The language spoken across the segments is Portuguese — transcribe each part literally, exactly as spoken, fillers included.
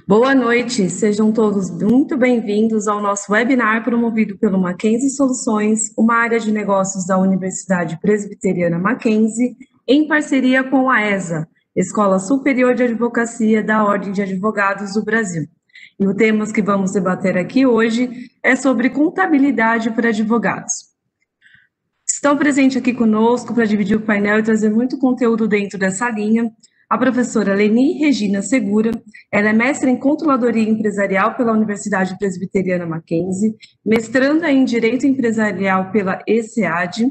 Boa noite, sejam todos muito bem-vindos ao nosso webinar promovido pelo Mackenzie Soluções, uma área de negócios da Universidade Presbiteriana Mackenzie, em parceria com a ESA, Escola Superior de Advocacia da Ordem de Advogados do Brasil. E o tema que vamos debater aqui hoje é sobre contabilidade para advogados. Estão presentes aqui conosco para dividir o painel e trazer muito conteúdo dentro dessa linha a professora Leni Regina Segura. Ela é mestre em Controladoria Empresarial pela Universidade Presbiteriana Mackenzie, mestranda em Direito Empresarial pela ESEAD,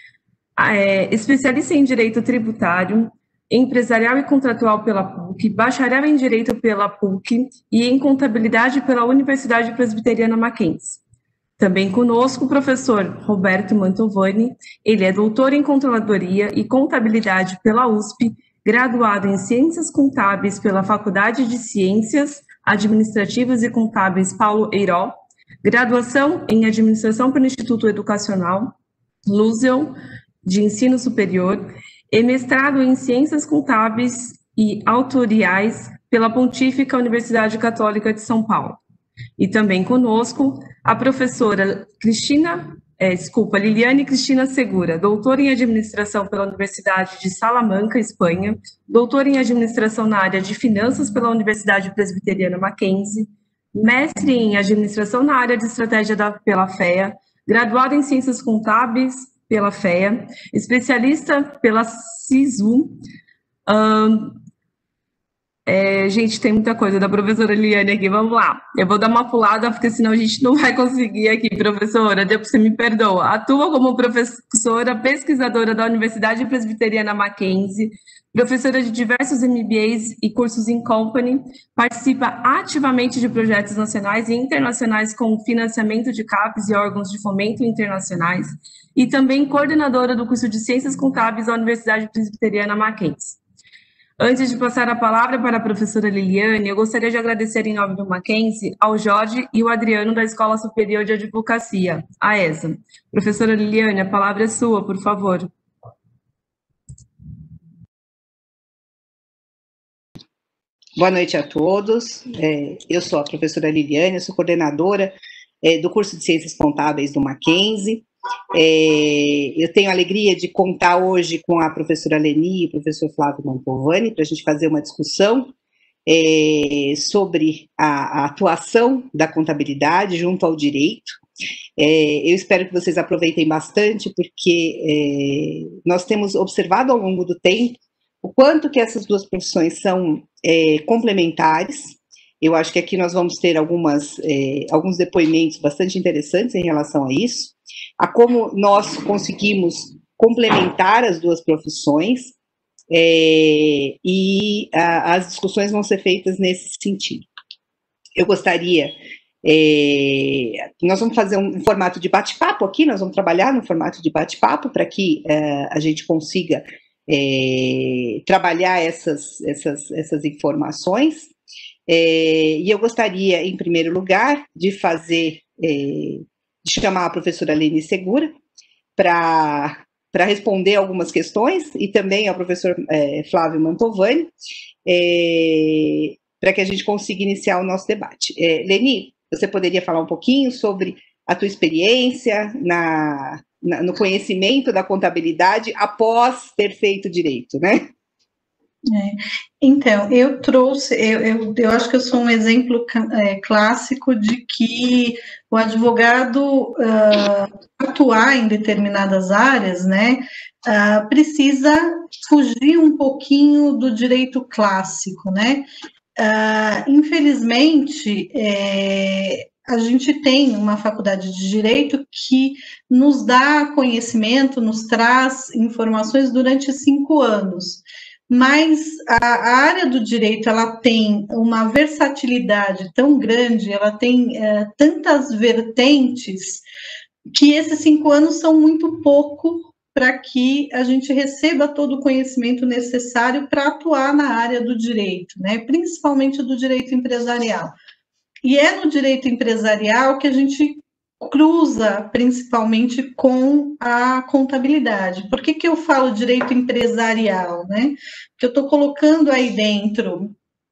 é, especialista em Direito Tributário, Empresarial e Contratual pela P U C, bacharel em Direito pela P U C e em Contabilidade pela Universidade Presbiteriana Mackenzie. Também conosco o professor Roberto Mantovani. Ele é doutor em Controladoria e Contabilidade pela U S P, graduado em Ciências Contábeis pela Faculdade de Ciências Administrativas e Contábeis Paulo Eiró, graduação em Administração pelo Instituto Educacional Luzion de Ensino Superior e mestrado em Ciências Contábeis e Autoriais pela Pontífica Universidade Católica de São Paulo. E também conosco a professora Cristina É, desculpa, Liliane Cristina Segura, doutora em Administração pela Universidade de Salamanca, Espanha, doutora em Administração na área de Finanças pela Universidade Presbiteriana Mackenzie, mestre em Administração na área de Estratégia da, pela F E A, graduada em Ciências Contábeis pela F E A, especialista pela SISU. Um, É, gente, tem muita coisa da professora Liliane aqui, vamos lá. Eu vou dar uma pulada, porque senão a gente não vai conseguir aqui, professora, depois você me perdoa. Atua como professora pesquisadora da Universidade Presbiteriana Mackenzie, professora de diversos M B As e cursos em company, participa ativamente de projetos nacionais e internacionais com financiamento de C A Pes e órgãos de fomento internacionais, e também coordenadora do curso de Ciências Contábeis da Universidade Presbiteriana Mackenzie. Antes de passar a palavra para a professora Liliane, eu gostaria de agradecer em nome do Mackenzie ao Jorge e o Adriano da Escola Superior de Advocacia, a ESA. Professora Liliane, a palavra é sua, por favor. Boa noite a todos. É, eu sou a professora Liliane, eu sou coordenadora é, do curso de Ciências Contábeis do Mackenzie. É, eu tenho a alegria de contar hoje com a professora Leni e o professor Flávio Mantovani para a gente fazer uma discussão é, sobre a, a atuação da contabilidade junto ao direito. É, eu espero que vocês aproveitem bastante, porque é, nós temos observado ao longo do tempo o quanto que essas duas profissões são é, complementares. Eu acho que aqui nós vamos ter algumas, é, alguns depoimentos bastante interessantes em relação a isso, a como nós conseguimos complementar as duas profissões, é, e a, as discussões vão ser feitas nesse sentido. Eu gostaria, é, nós vamos fazer um, um formato de bate-papo aqui, nós vamos trabalhar no formato de bate-papo para que é, a gente consiga é, trabalhar essas, essas, essas informações, é, e eu gostaria, em primeiro lugar, de fazer... É, de chamar a professora Leni Segura para responder algumas questões, e também ao professor é, Flávio Mantovani, é, para que a gente consiga iniciar o nosso debate. É, Leni, você poderia falar um pouquinho sobre a tua experiência na, na, no conhecimento da contabilidade após ter feito direito, né? É, então, eu trouxe, eu, eu, eu acho que eu sou um exemplo é, clássico de que o advogado uh, atuar em determinadas áreas, né, uh, precisa fugir um pouquinho do direito clássico, né. Uh, infelizmente, é, a gente tem uma faculdade de direito que nos dá conhecimento, nos traz informações durante cinco anos. Mas a, a área do direito, ela tem uma versatilidade tão grande, ela tem é, tantas vertentes, que esses cinco anos são muito pouco para que a gente receba todo o conhecimento necessário para atuar na área do direito, né? Principalmente do direito empresarial. E é no direito empresarial que a gente cruza principalmente com a contabilidade. Por que que eu falo direito empresarial, né? Porque eu estou colocando aí dentro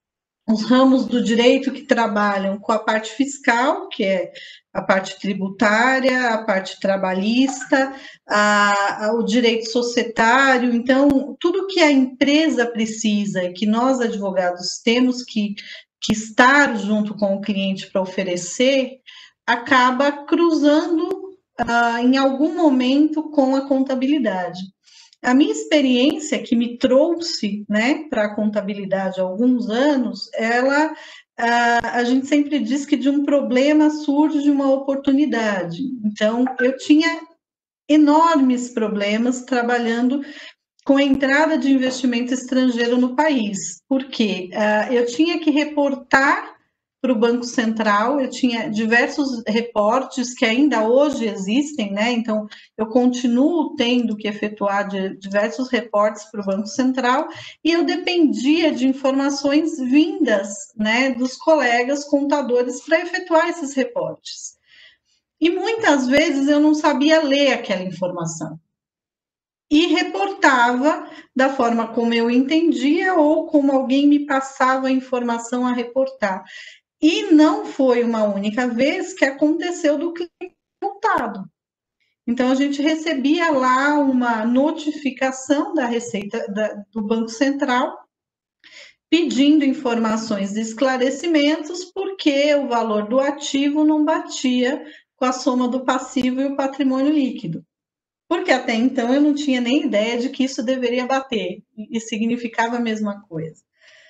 os ramos do direito que trabalham com a parte fiscal, que é a parte tributária, a parte trabalhista, a, a, o direito societário. Então, tudo que a empresa precisa e que nós, advogados, temos que, que estar junto com o cliente para oferecer, acaba cruzando ah, em algum momento com a contabilidade. A minha experiência que me trouxe, né, para a contabilidade há alguns anos, ela, a, a gente sempre diz que de um problema surge uma oportunidade. Então, eu tinha enormes problemas trabalhando com a entrada de investimento estrangeiro no país, porque uh, eu tinha que reportar para o Banco Central, eu tinha diversos reportes que ainda hoje existem, né? Então, eu continuo tendo que efetuar de, diversos reportes para o Banco Central, e eu dependia de informações vindas, né, dos colegas contadores para efetuar esses reportes. E muitas vezes eu não sabia ler aquela informação. E reportava da forma como eu entendia ou como alguém me passava a informação a reportar. E não foi uma única vez que aconteceu do cliente multado. Então, a gente recebia lá uma notificação da Receita da, do Banco Central pedindo informações de esclarecimentos porque o valor do ativo não batia com a soma do passivo e o patrimônio líquido. Porque até então eu não tinha nem ideia de que isso deveria bater, e significava a mesma coisa.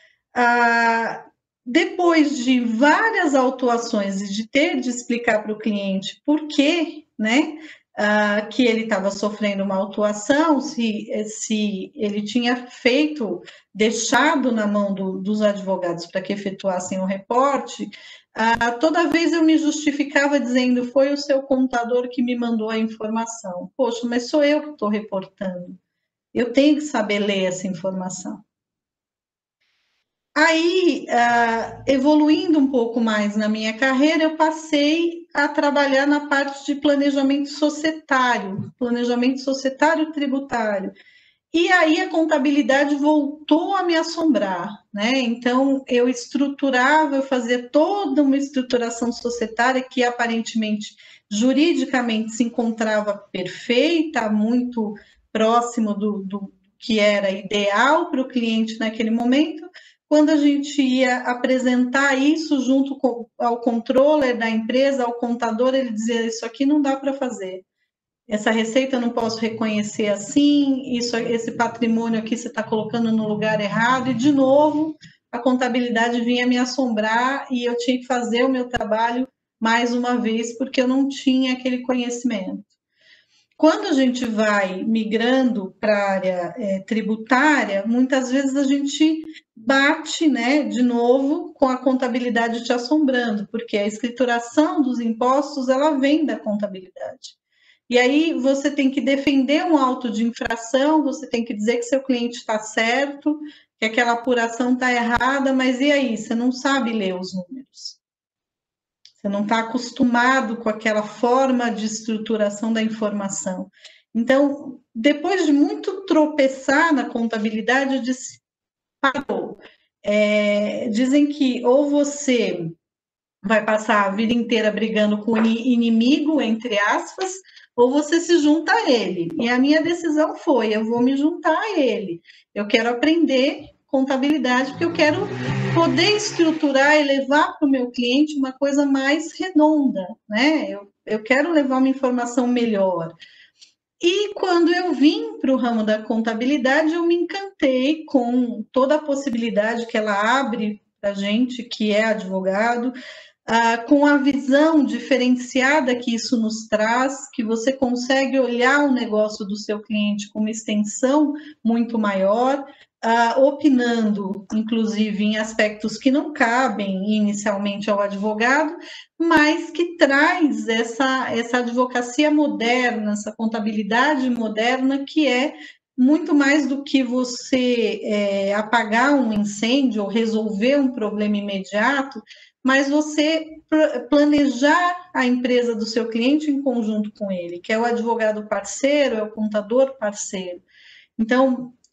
Ah, depois de várias autuações e de ter de explicar para o cliente por que, né, ah, que ele estava sofrendo uma autuação, se, se ele tinha feito, deixado na mão do, dos advogados para que efetuassem o reporte, ah, toda vez eu me justificava dizendo, foi o seu contador que me mandou a informação. Poxa, mas sou eu que estou reportando. Eu tenho que saber ler essa informação. Aí, uh, evoluindo um pouco mais na minha carreira, eu passei a trabalhar na parte de planejamento societário, planejamento societário tributário. E aí a contabilidade voltou a me assombrar, né? Então, eu estruturava, eu fazia toda uma estruturação societária que aparentemente, juridicamente, se encontrava perfeita, muito próximo do, do que era ideal para o cliente naquele momento. Quando a gente ia apresentar isso junto com, ao controller da empresa, ao contador, ele dizia, isso aqui não dá para fazer. Essa receita eu não posso reconhecer assim, isso, esse patrimônio aqui você está colocando no lugar errado, e de novo a contabilidade vinha me assombrar e eu tinha que fazer o meu trabalho mais uma vez, porque eu não tinha aquele conhecimento. Quando a gente vai migrando para a área é, tributária, muitas vezes a gente bate, né, de novo com a contabilidade te assombrando, porque a escrituração dos impostos ela vem da contabilidade. E aí você tem que defender um auto de infração, você tem que dizer que seu cliente está certo, que aquela apuração está errada, mas e aí? Você não sabe ler os números. Você não está acostumado com aquela forma de estruturação da informação. Então, depois de muito tropeçar na contabilidade, eu disse, parou. É, dizem que ou você vai passar a vida inteira brigando com o inimigo, entre aspas, ou você se junta a ele. E a minha decisão foi, eu vou me juntar a ele. Eu quero aprender contabilidade, porque eu quero poder estruturar e levar para o meu cliente uma coisa mais redonda, né? Eu, eu quero levar uma informação melhor. E quando eu vim para o ramo da contabilidade, eu me encantei com toda a possibilidade que ela abre para a gente, que é advogado, Uh, com a visão diferenciada que isso nos traz, que você consegue olhar o negócio do seu cliente com uma extensão muito maior, uh, opinando, inclusive, em aspectos que não cabem inicialmente ao advogado, mas que traz essa, essa advocacia moderna, essa contabilidade moderna, que é muito mais do que você é, apagar um incêndio ou resolver um problema imediato, mas você planejar a empresa do seu cliente em conjunto com ele, que é o advogado parceiro, é o contador parceiro. Então,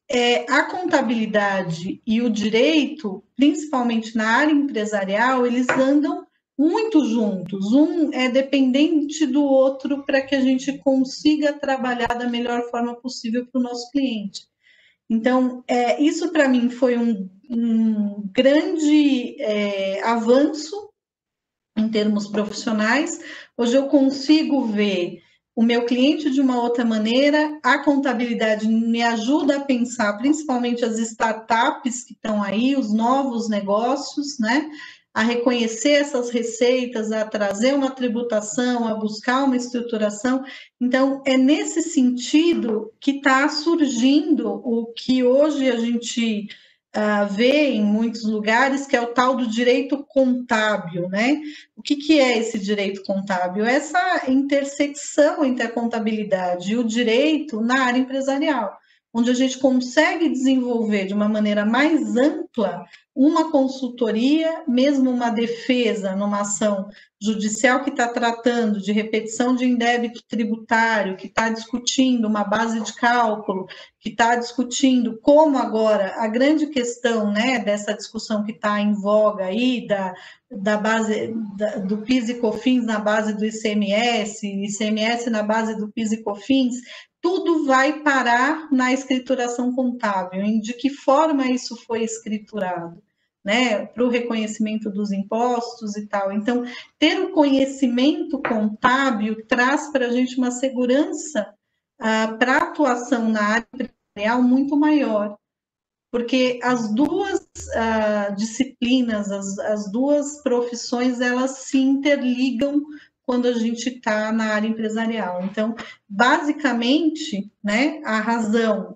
é, a contabilidade e o direito, principalmente na área empresarial, eles andam muito juntos, um é dependente do outro para que a gente consiga trabalhar da melhor forma possível para o nosso cliente. Então, é, isso para mim foi um, um grande é, avanço em termos profissionais. Hoje eu consigo ver o meu cliente de uma outra maneira, a contabilidade me ajuda a pensar, principalmente as startups que estão aí, os novos negócios, né? A reconhecer essas receitas, a trazer uma tributação, a buscar uma estruturação. Então, é nesse sentido que está surgindo o que hoje a gente uh, vê em muitos lugares, que é o tal do direito contábil, né? O que, que é esse direito contábil? Essa intersecção entre a contabilidade e o direito na área empresarial, onde a gente consegue desenvolver de uma maneira mais ampla uma consultoria, mesmo uma defesa numa ação judicial que está tratando de repetição de indébito tributário, que está discutindo uma base de cálculo, que está discutindo como agora a grande questão, né, dessa discussão que está em voga aí, da, da base da, do PIS e COFINS na base do I C M S, I C M S na base do PIS e COFINS, tudo vai parar na escrituração contábil, em de que forma isso foi escriturado, né, para o reconhecimento dos impostos e tal. Então, ter o conhecimento contábil traz para a gente uma segurança ah, para a atuação na área empresarial muito maior, porque as duas ah, disciplinas, as, as duas profissões, elas se interligam quando a gente está na área empresarial. Então, basicamente, né, a razão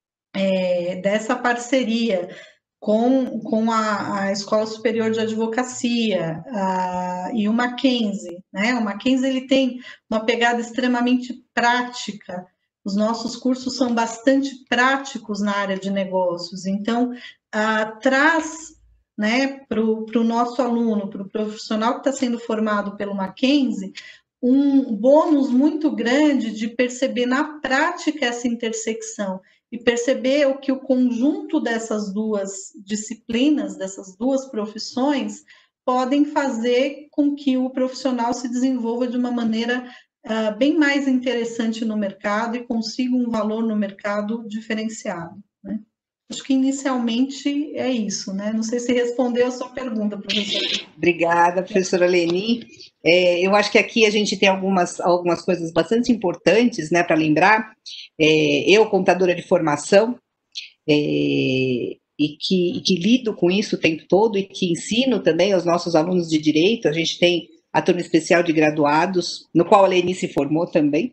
é, dessa parceria com, com a, a Escola Superior de Advocacia a, e o Mackenzie, né? O Mackenzie ele tem uma pegada extremamente prática. Os nossos cursos são bastante práticos na área de negócios, então a, traz, né, para o nosso aluno, para o profissional que está sendo formado pelo Mackenzie, um bônus muito grande de perceber na prática essa intersecção e perceber o que o conjunto dessas duas disciplinas, dessas duas profissões, podem fazer com que o profissional se desenvolva de uma maneira uh, bem mais interessante no mercado e consiga um valor no mercado diferenciado, né? Acho que inicialmente é isso, né? Não sei se respondeu a sua pergunta, professora. Obrigada, professora Leni. É, eu acho que aqui a gente tem algumas, algumas coisas bastante importantes, né, para lembrar. É, eu, contadora de formação, é, e, que, e que lido com isso o tempo todo e que ensino também aos nossos alunos de direito, a gente tem a turma especial de graduados, no qual a Leni se formou também,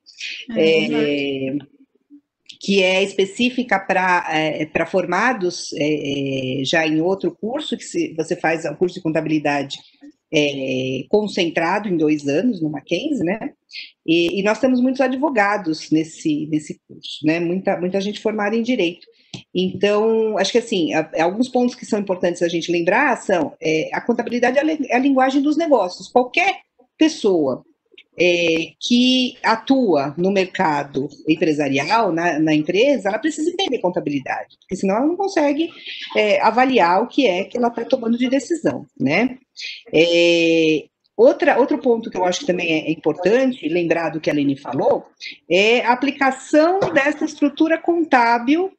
é, é, que é específica para é, para formados é, já em outro curso, que se, você faz o curso de contabilidade é, concentrado em dois anos no Mackenzie, né? E, e nós temos muitos advogados nesse, nesse curso, né? Muita, muita gente formada em direito. Então, acho que assim, a, alguns pontos que são importantes a gente lembrar são é, a contabilidade é a, é a linguagem dos negócios. Qualquer pessoa É, que atua no mercado empresarial, na, na empresa, ela precisa entender contabilidade, porque senão ela não consegue é, avaliar o que é que ela está tomando de decisão, né? É, outra, outro ponto que eu acho que também é importante lembrar do que a Leni falou é a aplicação dessa estrutura contábil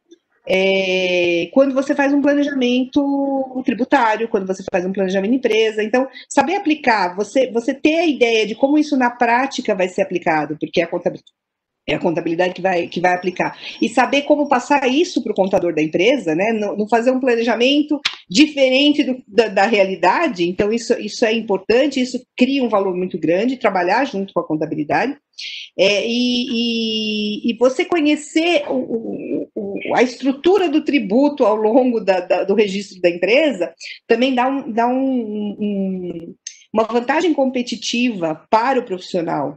É, quando você faz um planejamento tributário, quando você faz um planejamento de empresa. Então, saber aplicar, você, você ter a ideia de como isso na prática vai ser aplicado, porque é a contabilidade, é a contabilidade que vai, que vai aplicar, e saber como passar isso para o contador da empresa, né? Não, não fazer um planejamento diferente do, da, da realidade. Então, isso, isso é importante, isso cria um valor muito grande, trabalhar junto com a contabilidade. É, e, e, e você conhecer o, o, a estrutura do tributo ao longo da, da, do registro da empresa também dá, um, dá um, um, uma vantagem competitiva para o profissional,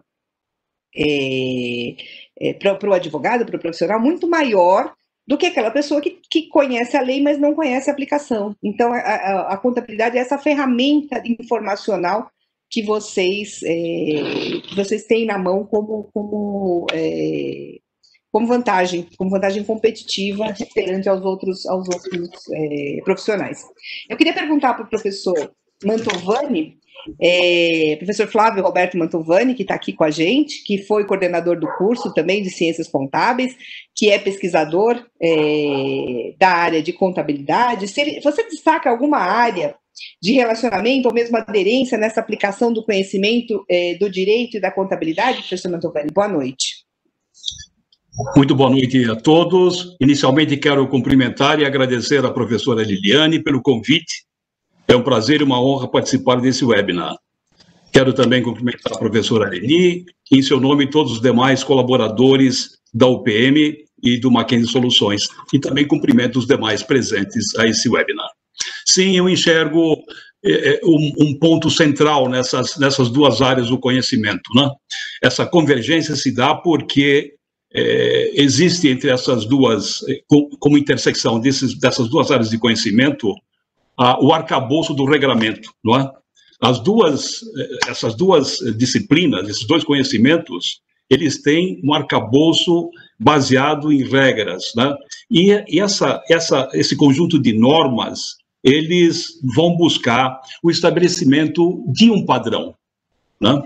é, é, para o advogado, para o profissional, muito maior do que aquela pessoa que, que conhece a lei, mas não conhece a aplicação. Então, a, a, a contabilidade é essa ferramenta informacional que vocês, é, que vocês têm na mão como, como, é, como vantagem, como vantagem competitiva perante aos outros, aos outros é, profissionais. Eu queria perguntar para o professor Mantovani, é, professor Flávio Roberto Mantovani, que está aqui com a gente, que foi coordenador do curso também de Ciências Contábeis, que é pesquisador é, da área de contabilidade. Se ele, você destaca alguma área de relacionamento ou mesmo aderência nessa aplicação do conhecimento é, do direito e da contabilidade, professor Mantovani? Boa noite. Muito boa noite a todos. Inicialmente, quero cumprimentar e agradecer à professora Liliane pelo convite. É um prazer e uma honra participar desse webinar. Quero também cumprimentar a professora Leni, em seu nome, todos os demais colaboradores da U P M e do Mackenzie Soluções, e também cumprimento os demais presentes a esse webinar. Sim, eu enxergo é, um, um ponto central nessas, nessas duas áreas do conhecimento, né? Essa convergência se dá porque É, existe entre essas duas, como intersecção desses, dessas duas áreas de conhecimento, a, o arcabouço do regramento, não é? As duas, essas duas disciplinas, esses dois conhecimentos, eles têm um arcabouço baseado em regras, né? E, e essa, essa, esse conjunto de normas, eles vão buscar o estabelecimento de um padrão, né?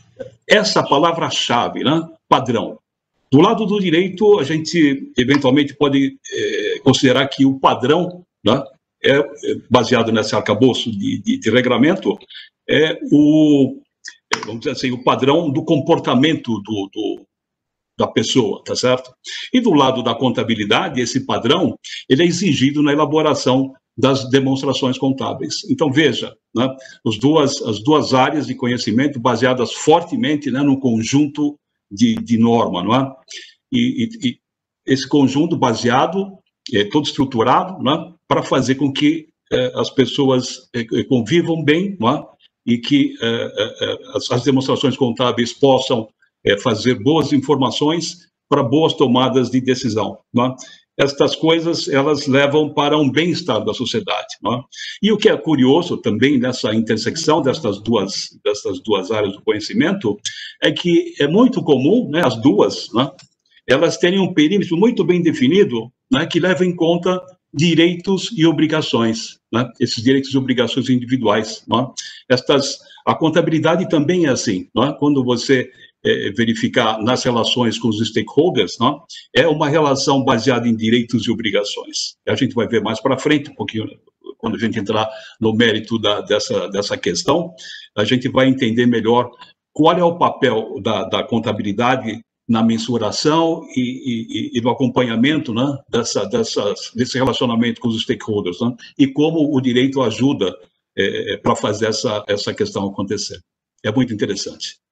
Essa palavra-chave, né? Padrão. Do lado do direito, a gente eventualmente pode é, considerar que o padrão, né, é baseado nesse arcabouço de, de, de regramento, é o, vamos dizer assim, o padrão do comportamento do, do, da pessoa, tá certo? E do lado da contabilidade, esse padrão, ele é exigido na elaboração das demonstrações contábeis. Então, veja, né, as, duas, as duas áreas de conhecimento baseadas fortemente, né, no conjunto De, de norma, não é? E, e, e esse conjunto baseado, é, todo estruturado, não é? Para fazer com que é, as pessoas é, convivam bem, não é? E que é, é, as, as demonstrações contábeis possam é, fazer boas informações para boas tomadas de decisão, não é? Estas coisas, elas levam para um bem-estar da sociedade, não é? E o que é curioso também nessa intersecção destas duas, destas duas áreas do conhecimento é que é muito comum, né, as duas, né, elas terem um perímetro muito bem definido, né, que leva em conta direitos e obrigações, né, esses direitos e obrigações individuais, não é? Estas, a contabilidade também é assim, não é? Quando você É, verificar nas relações com os stakeholders, não? É uma relação baseada em direitos e obrigações. A gente vai ver mais para frente, um pouquinho, quando a gente entrar no mérito da, dessa, dessa questão, a gente vai entender melhor qual é o papel da, da contabilidade na mensuração e, e, e no acompanhamento, né, dessa, dessas, desse relacionamento com os stakeholders, né? E como o direito ajuda é, para fazer essa, essa questão acontecer. É muito interessante.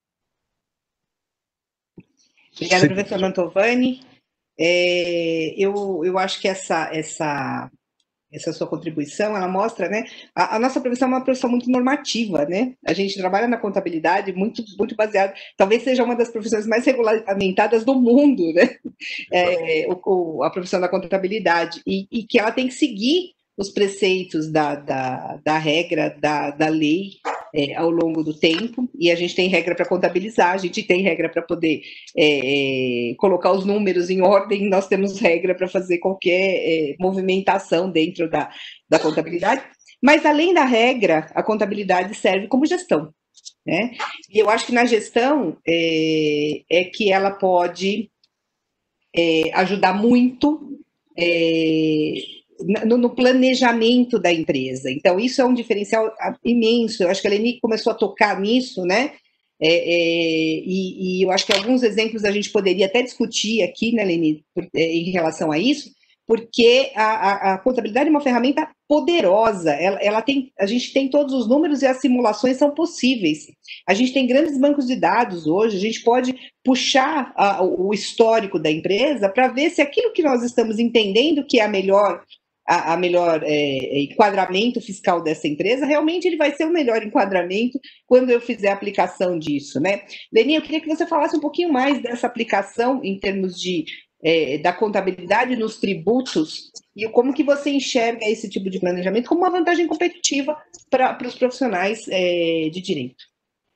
Obrigada, professor Mantovani. É, eu, eu acho que essa, essa, essa sua contribuição, ela mostra, né, a, a nossa profissão é uma profissão muito normativa, né? A gente trabalha na contabilidade muito, muito baseado, talvez seja uma das profissões mais regulamentadas do mundo, né? É, o, a profissão da contabilidade, e, e que ela tem que seguir os preceitos da, da, da regra, da, da lei, É, ao longo do tempo, e a gente tem regra para contabilizar, a gente tem regra para poder é, colocar os números em ordem, nós temos regra para fazer qualquer é, movimentação dentro da, da contabilidade, mas além da regra, a contabilidade serve como gestão, né? E eu acho que na gestão é, é que ela pode é, ajudar muito é, No, no planejamento da empresa. Então, isso é um diferencial imenso. Eu acho que a Leni começou a tocar nisso, né? É, é, e, e eu acho que alguns exemplos a gente poderia até discutir aqui, né, Leni, em relação a isso, porque a, a, a contabilidade é uma ferramenta poderosa. Ela, ela tem, a gente tem todos os números e as simulações são possíveis. A gente tem grandes bancos de dados hoje, a gente pode puxar a, o histórico da empresa para ver se aquilo que nós estamos entendendo que é a melhor a, a melhor é, enquadramento fiscal dessa empresa, realmente ele vai ser o melhor enquadramento quando eu fizer a aplicação disso, né? Leni, eu queria que você falasse um pouquinho mais dessa aplicação em termos de, é, da contabilidade nos tributos e como que você enxerga esse tipo de planejamento como uma vantagem competitiva para os profissionais é, de direito.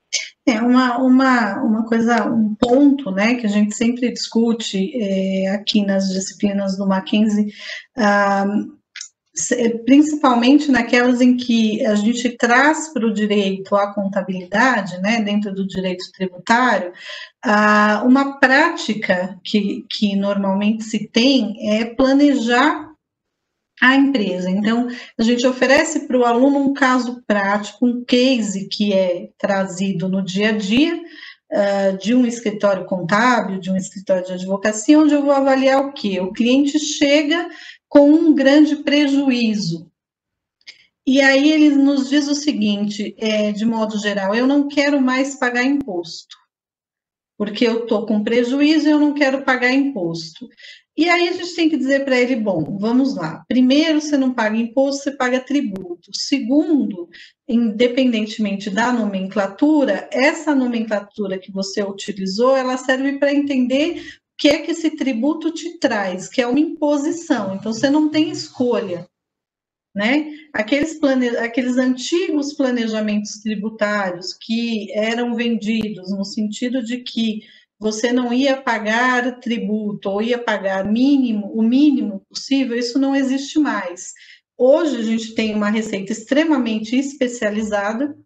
É uma, uma, uma coisa, um ponto, né, que a gente sempre discute é, aqui nas disciplinas do Mackenzie, ah, principalmente naquelas em que a gente traz para o direito a contabilidade, né, dentro do direito tributário, uma prática que, que normalmente se tem é planejar a empresa. Então, a gente oferece para o aluno um caso prático, um case que é trazido no dia a dia, uh, de um escritório contábil, de um escritório de advocacia, onde eu vou avaliar o quê? O cliente chega com um grande prejuízo. E aí ele nos diz o seguinte, é, de modo geral, eu não quero mais pagar imposto, porque eu estou com prejuízo e eu não quero pagar imposto. E aí a gente tem que dizer para ele, bom, vamos lá, primeiro você não paga imposto, você paga tributo. Segundo, independentemente da nomenclatura, essa nomenclatura que você utilizou, ela serve para entender o que é que esse tributo te traz, que é uma imposição, então você não tem escolha. Né? Aqueles, plane... Aqueles antigos planejamentos tributários que eram vendidos no sentido de que você não ia pagar tributo ou ia pagar mínimo, o mínimo possível, isso não existe mais. Hoje a gente tem uma receita extremamente especializada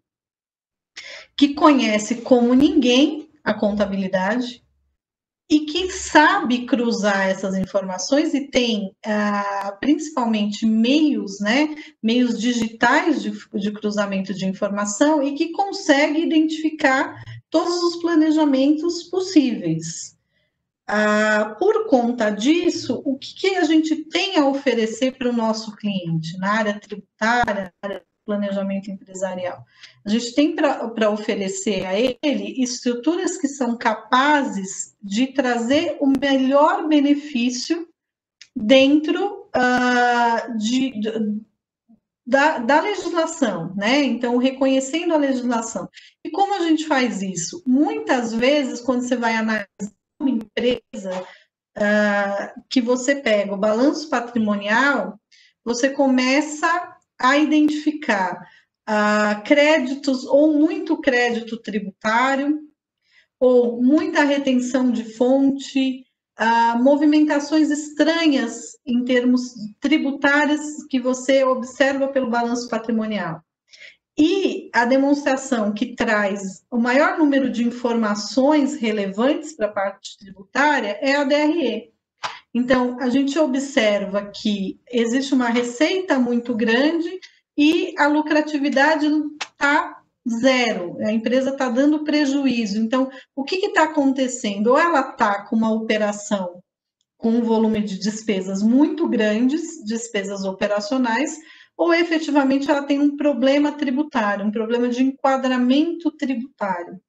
que conhece como ninguém a contabilidade e que sabe cruzar essas informações e tem, ah, principalmente, meios, né, meios digitais de, de cruzamento de informação e que consegue identificar todos os planejamentos possíveis. Ah, por conta disso, o que, que a gente tem a oferecer para o nosso cliente na área tributária, na área planejamento empresarial? A gente tem para oferecer a ele estruturas que são capazes de trazer o melhor benefício dentro uh, de, de, da, da legislação, né? Então, reconhecendo a legislação. E como a gente faz isso? Muitas vezes, quando você vai analisar uma empresa, uh, que você pega o balanço patrimonial, você começa a identificar uh, créditos ou muito crédito tributário, ou muita retenção de fonte, uh, movimentações estranhas em termos tributários que você observa pelo balanço patrimonial. E a demonstração que traz o maior número de informações relevantes para a parte tributária é a D R E. Então, a gente observa que existe uma receita muito grande e a lucratividade está zero, a empresa está dando prejuízo. Então, o que está acontecendo? Ou ela está com uma operação com um volume de despesas muito grandes, despesas operacionais, ou efetivamente ela tem um problema tributário, um problema de enquadramento tributário.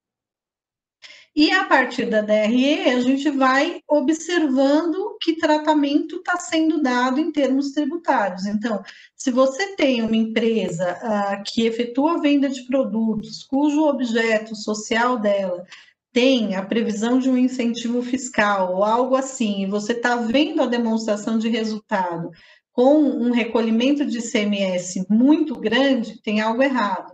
E a partir da D R E, a gente vai observando que tratamento está sendo dado em termos tributários. Então, se você tem uma empresa uh, que efetua a venda de produtos, cujo objeto social dela tem a previsão de um incentivo fiscal ou algo assim, e você está vendo a demonstração de resultado com um recolhimento de I C M S muito grande, tem algo errado.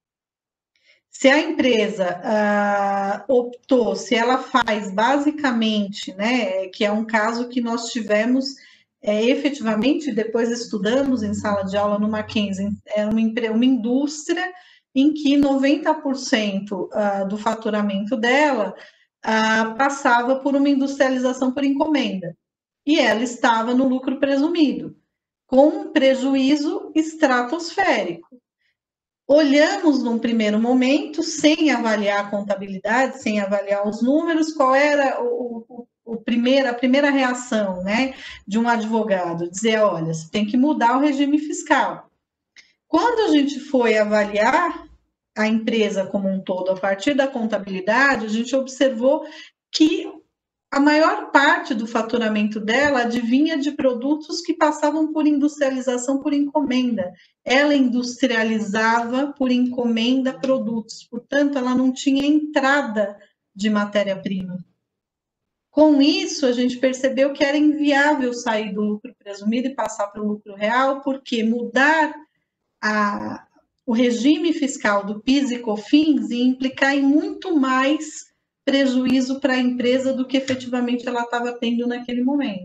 Se a empresa uh, optou, se ela faz basicamente, né, que é um caso que nós tivemos é, efetivamente, depois estudamos em sala de aula no Mackenzie, é uma, uma indústria em que noventa por cento uh, do faturamento dela uh, passava por uma industrialização por encomenda, e ela estava no lucro presumido, com um prejuízo estratosférico. Olhamos num primeiro momento, sem avaliar a contabilidade, sem avaliar os números, qual era o, o, o primeiro, a primeira reação, né, de um advogado, dizer, olha, você tem que mudar o regime fiscal. Quando a gente foi avaliar a empresa como um todo, a partir da contabilidade, a gente observou que a maior parte do faturamento dela advinha de produtos que passavam por industrialização por encomenda. Ela industrializava por encomenda produtos, portanto, ela não tinha entrada de matéria-prima. Com isso, a gente percebeu que era inviável sair do lucro presumido e passar para o lucro real, porque mudar a, o regime fiscal do PIS e COFINS ia implicar em muito mais prejuízo para a empresa do que efetivamente ela estava tendo naquele momento.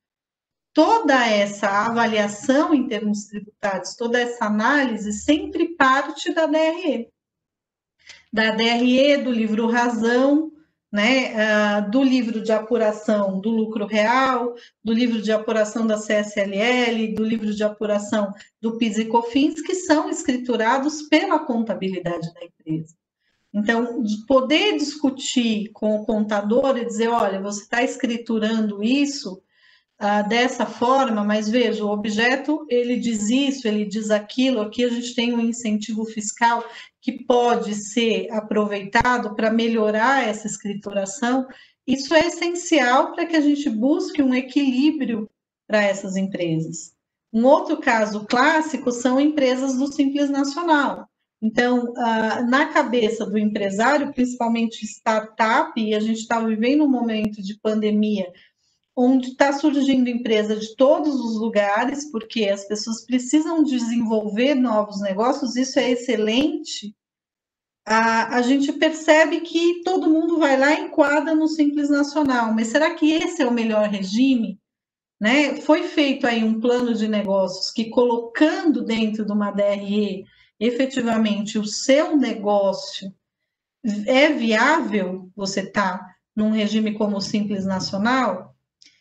Toda essa avaliação em termos tributários, toda essa análise sempre parte da D R E. Da D R E, do livro Razão, né, uh, do livro de apuração do lucro real, do livro de apuração da C S L L, do livro de apuração do PIS e COFINS, que são escriturados pela contabilidade da empresa. Então, de poder discutir com o contador e dizer, olha, você está escriturando isso uh, dessa forma, mas veja, o objeto, ele diz isso, ele diz aquilo, aqui a gente tem um incentivo fiscal que pode ser aproveitado para melhorar essa escrituração. Isso é essencial para que a gente busque um equilíbrio para essas empresas. Um outro caso clássico são empresas do Simples Nacional. Então, na cabeça do empresário, principalmente startup, e a gente está vivendo um momento de pandemia, onde está surgindo empresa de todos os lugares, porque as pessoas precisam desenvolver novos negócios, isso é excelente, a, a gente percebe que todo mundo vai lá e enquadra no Simples Nacional, mas será que esse é o melhor regime? Né? Foi feito aí um plano de negócios que, colocando dentro de uma D R E, efetivamente, o seu negócio é viável, você está num regime como o Simples Nacional,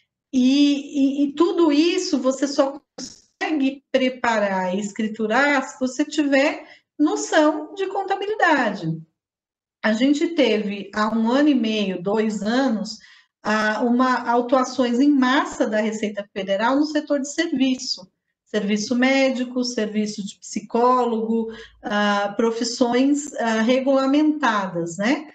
e, e, e tudo isso você só consegue preparar e escriturar se você tiver noção de contabilidade. A gente teve, há um ano e meio, dois anos, uma autuações em massa da Receita Federal no setor de serviço. Serviço médico, serviço de psicólogo, uh, profissões uh, regulamentadas, né?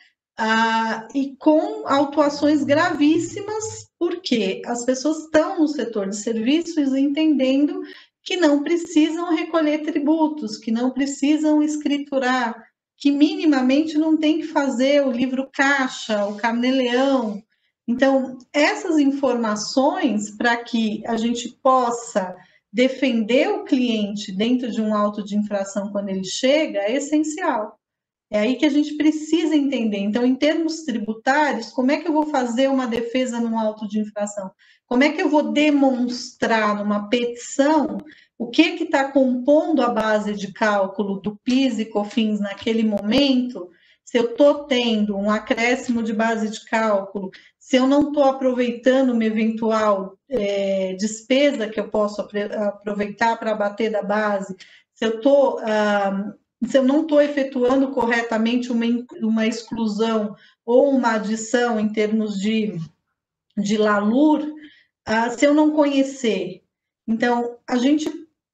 Uh, e com autuações gravíssimas, porque as pessoas estão no setor de serviços entendendo que não precisam recolher tributos, que não precisam escriturar, que minimamente não tem que fazer o livro caixa, o carnê-leão. Então, essas informações, para que a gente possa defender o cliente dentro de um auto de infração quando ele chega, é essencial. É aí que a gente precisa entender. Então, em termos tributários, como é que eu vou fazer uma defesa num auto de infração? Como é que eu vou demonstrar numa petição o que que está compondo a base de cálculo do PIS e COFINS naquele momento, se eu estou tendo um acréscimo de base de cálculo, se eu não estou aproveitando uma eventual é, despesa que eu posso aproveitar para abater da base, se eu, tô, ah, se eu não estou efetuando corretamente uma, uma exclusão ou uma adição em termos de, de LALUR, ah, se eu não conhecer. Então, a gente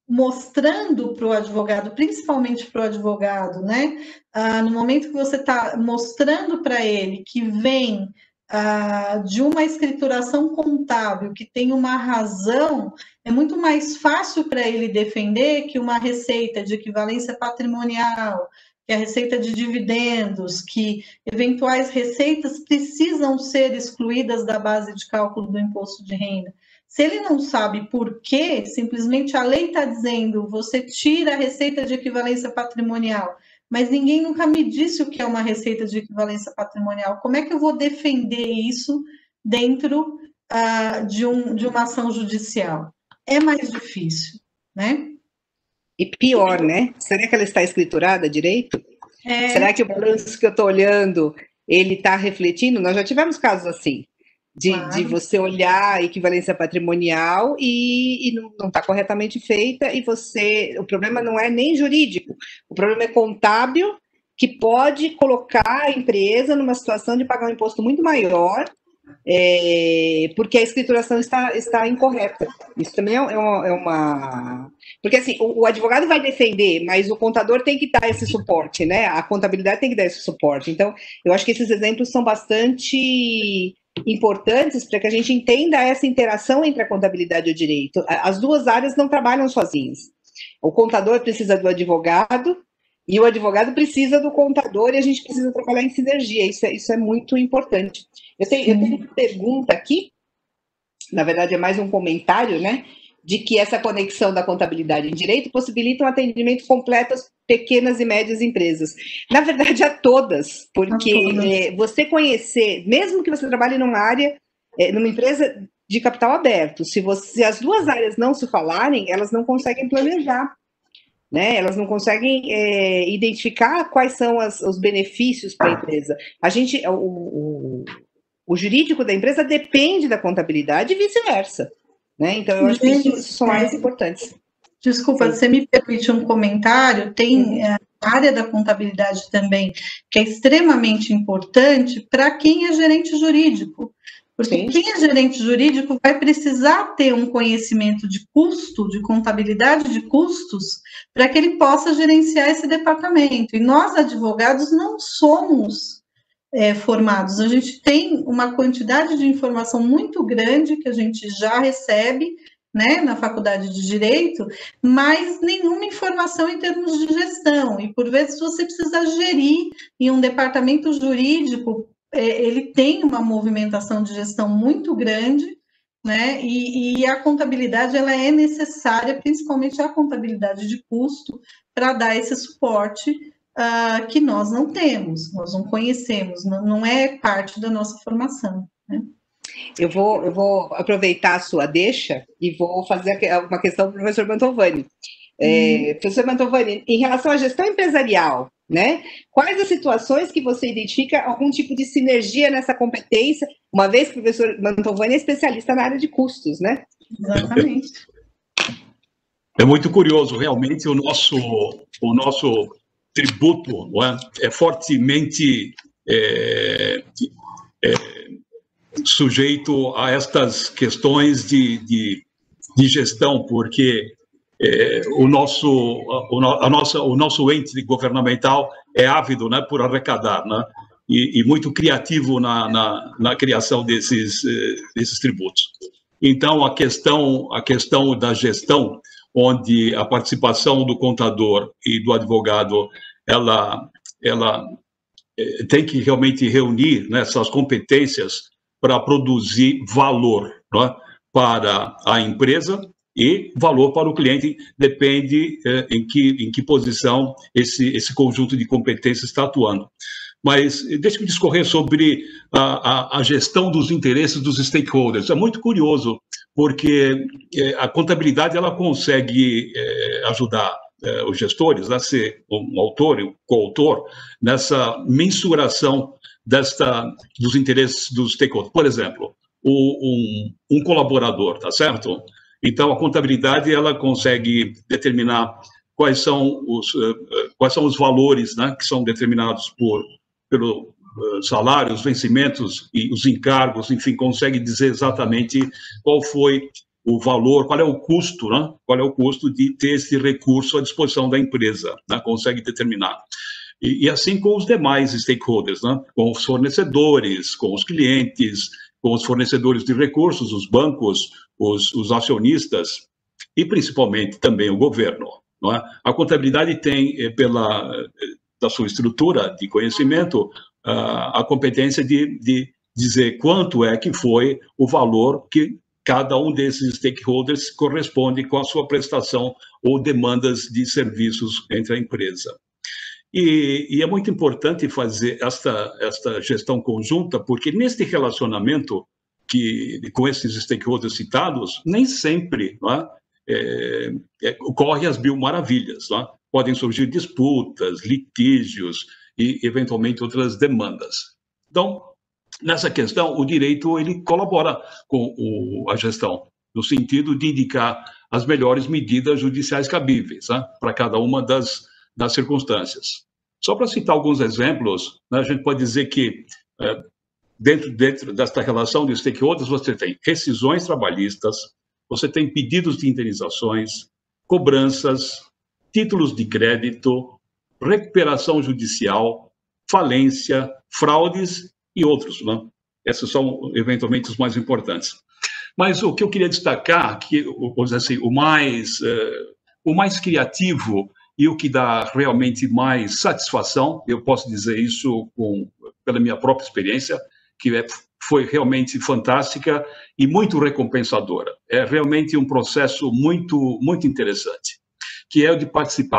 mostrando para o advogado, principalmente para o advogado, né? Ah, no momento que você está mostrando para ele que vem ah, de uma escrituração contábil, que tem uma razão, é muito mais fácil para ele defender que uma receita de equivalência patrimonial, que a receita de dividendos, que eventuais receitas precisam ser excluídas da base de cálculo do imposto de renda. Se ele não sabe por quê, simplesmente a lei está dizendo, você tira a receita de equivalência patrimonial, mas ninguém nunca me disse o que é uma receita de equivalência patrimonial. Como é que eu vou defender isso dentro uh, de, um, de uma ação judicial? É mais difícil, né? E pior, né? Será que ela está escriturada direito? É... Será que o balanço que eu estou olhando, ele está refletindo? Nós já tivemos casos assim. De, claro. de você olhar a equivalência patrimonial e, e não está corretamente feita, e você, o problema não é nem jurídico, o problema é contábil, que pode colocar a empresa numa situação de pagar um imposto muito maior, é, porque a escrituração está, está incorreta. Isso também é uma... É uma... Porque assim, o, o advogado vai defender, mas o contador tem que dar esse suporte, né? A contabilidade tem que dar esse suporte. Então, eu acho que esses exemplos são bastante importantes para que a gente entenda essa interação entre a contabilidade e o direito. As duas áreas não trabalham sozinhas. O contador precisa do advogado e o advogado precisa do contador, e a gente precisa trabalhar em sinergia. Isso é, isso é muito importante. Eu tenho, eu tenho uma pergunta aqui, na verdade é mais um comentário, né, de que essa conexão da contabilidade em direito possibilita um atendimento completo pequenas e médias empresas. Na verdade, a todas, porque a todas. É, você conhecer, mesmo que você trabalhe numa área, é, numa empresa de capital aberto, se, você, se as duas áreas não se falarem, elas não conseguem planejar, né? Elas não conseguem é, identificar quais são as, os benefícios para a empresa. A gente, o, o, o jurídico da empresa depende da contabilidade e vice-versa, né? Então, eu acho que isso, isso são áreas importantes. Desculpa, Sim. você me permite um comentário? Tem a área da contabilidade também, que é extremamente importante para quem é gerente jurídico. Porque Sim. quem é gerente jurídico vai precisar ter um conhecimento de custo, de contabilidade de custos, para que ele possa gerenciar esse departamento. E nós, advogados, não somos é, formados. A gente tem uma quantidade de informação muito grande que a gente já recebe, né, na faculdade de Direito, mas nenhuma informação em termos de gestão. E, por vezes, você precisa gerir em um departamento jurídico, ele tem uma movimentação de gestão muito grande, né? E, e a contabilidade ela é necessária, principalmente a contabilidade de custo, para dar esse suporte uh, que nós não temos, nós não conhecemos, não, não é parte da nossa formação, né? Eu vou, eu vou aproveitar a sua deixa e vou fazer uma questão para o professor Mantovani. É, hum. Professor Mantovani, em relação à gestão empresarial, né? Quais as situações que você identifica algum tipo de sinergia nessa competência, uma vez que o professor Mantovani é especialista na área de custos, né? Exatamente. É muito curioso, realmente, o nosso, o nosso tributo, não é? É fortemente é, é, sujeito a estas questões de, de, de gestão, porque É, o nosso o, a nossa o nosso ente governamental é ávido, né, por arrecadar, né, e, e muito criativo na, na, na criação desses desses tributos. Então a questão a questão da gestão, onde a participação do contador e do advogado ela ela é, tem que realmente reunir, né, essas competências para produzir valor, né, para a empresa. E valor para o cliente depende eh, em, que, em que posição esse, esse conjunto de competências está atuando. Mas deixe-me discorrer sobre a, a, a gestão dos interesses dos stakeholders. É muito curioso, porque eh, a contabilidade ela consegue eh, ajudar eh, os gestores a ser um autor, um coautor, nessa mensuração desta, dos interesses dos stakeholders. Por exemplo, o, um, um colaborador, tá certo? Então, a contabilidade ela consegue determinar quais são os, quais são os valores, né, que são determinados por, pelo salário, os vencimentos e os encargos, enfim, consegue dizer exatamente qual foi o valor, qual é o custo, né, qual é o custo de ter esse recurso à disposição da empresa, né, consegue determinar. E, e assim com os demais stakeholders, né, com os fornecedores, com os clientes, com os fornecedores de recursos, os bancos, os, os acionistas e principalmente também o governo, não é? A contabilidade tem, pela da sua estrutura de conhecimento, a competência de, de dizer quanto é que foi o valor que cada um desses stakeholders corresponde com a sua prestação ou demandas de serviços entre a empresa. E, e é muito importante fazer esta, esta gestão conjunta, porque neste relacionamento que, com esses stakeholders citados, nem sempre não é, é, é, ocorrem as mil maravilhas. Não é? Podem surgir disputas, litígios e, eventualmente, outras demandas. Então, nessa questão, o direito ele colabora com o, a gestão, no sentido de indicar as melhores medidas judiciais cabíveis, né, para cada uma das, das circunstâncias. Só para citar alguns exemplos, né, a gente pode dizer que, é, dentro, dentro desta relação de stakeholders, você tem rescisões trabalhistas, você tem pedidos de indenizações, cobranças, títulos de crédito, recuperação judicial, falência, fraudes e outros, né? Esses são, eventualmente, os mais importantes. Mas o que eu queria destacar, que, vamos dizer assim, o mais, uh, o mais criativo e o que dá realmente mais satisfação, eu posso dizer isso com, pela minha própria experiência, que é, foi realmente fantástica e muito recompensadora. É realmente um processo muito, muito interessante, que é o de participar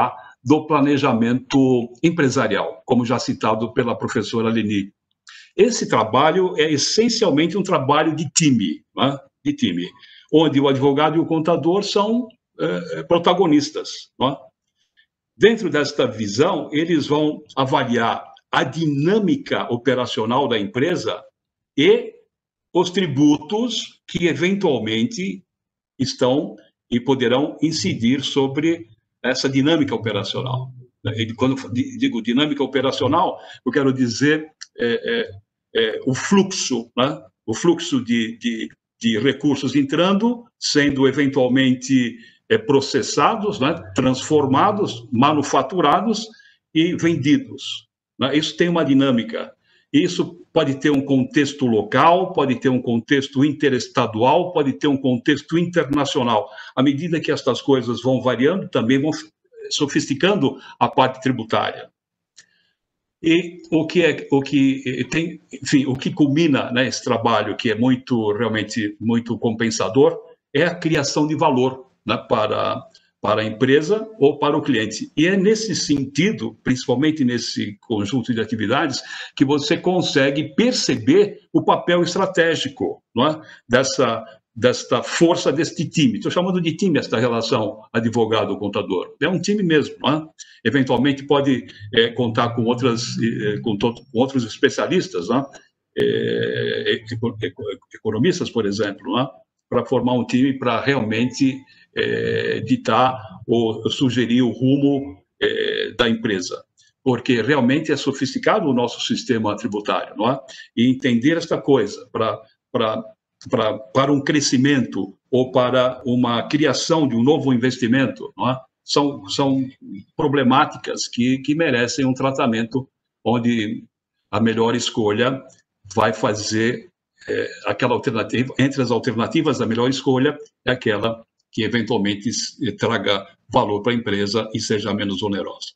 do planejamento empresarial, como já citado pela professora Leni. Esse trabalho é essencialmente um trabalho de time, né? de time, onde o advogado e o contador são é, protagonistas. Né? Dentro desta visão, eles vão avaliar a dinâmica operacional da empresa e os tributos que, eventualmente, estão e poderão incidir sobre essa dinâmica operacional. E quando digo dinâmica operacional, eu quero dizer é, é, é, o fluxo, né? o fluxo de, de, de recursos entrando, sendo eventualmente é, processados, né? transformados, manufaturados e vendidos. Né? Isso tem uma dinâmica. Isso pode ter um contexto local, pode ter um contexto interestadual, pode ter um contexto internacional. À medida que estas coisas vão variando, também vão sofisticando a parte tributária. E o que é o que tem, enfim, o que culmina nesse trabalho, que é muito realmente muito compensador, é a criação de valor, né, para para a empresa ou para o cliente. E é nesse sentido, principalmente nesse conjunto de atividades, que você consegue perceber o papel estratégico, não é? dessa, desta força deste time. Estou chamando de time esta relação advogado-contador. É um time mesmo. Não é? Eventualmente pode é, contar com, outras, é, com, to, com outros especialistas, não é? É, economistas, por exemplo, não é? Para formar um time para realmente É, ditar ou sugerir o rumo é, da empresa, porque realmente é sofisticado o nosso sistema tributário, não é? E entender esta coisa para para para para um crescimento ou para uma criação de um novo investimento, não é? São são problemáticas que que merecem um tratamento onde a melhor escolha vai fazer é, aquela alternativa, entre as alternativas, a melhor escolha é aquela que eventualmente traga valor para a empresa e seja menos onerosa.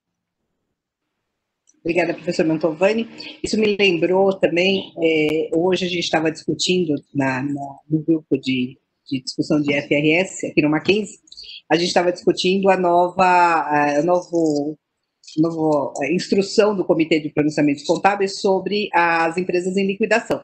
Obrigada, professor Mantovani. Isso me lembrou também, é, hoje a gente estava discutindo na, na, no grupo de, de discussão de F R S, aqui no Mackenzie, a gente estava discutindo a nova, a novo, novo, a instrução do Comitê de Pronunciamentos Contábeis sobre as empresas em liquidação.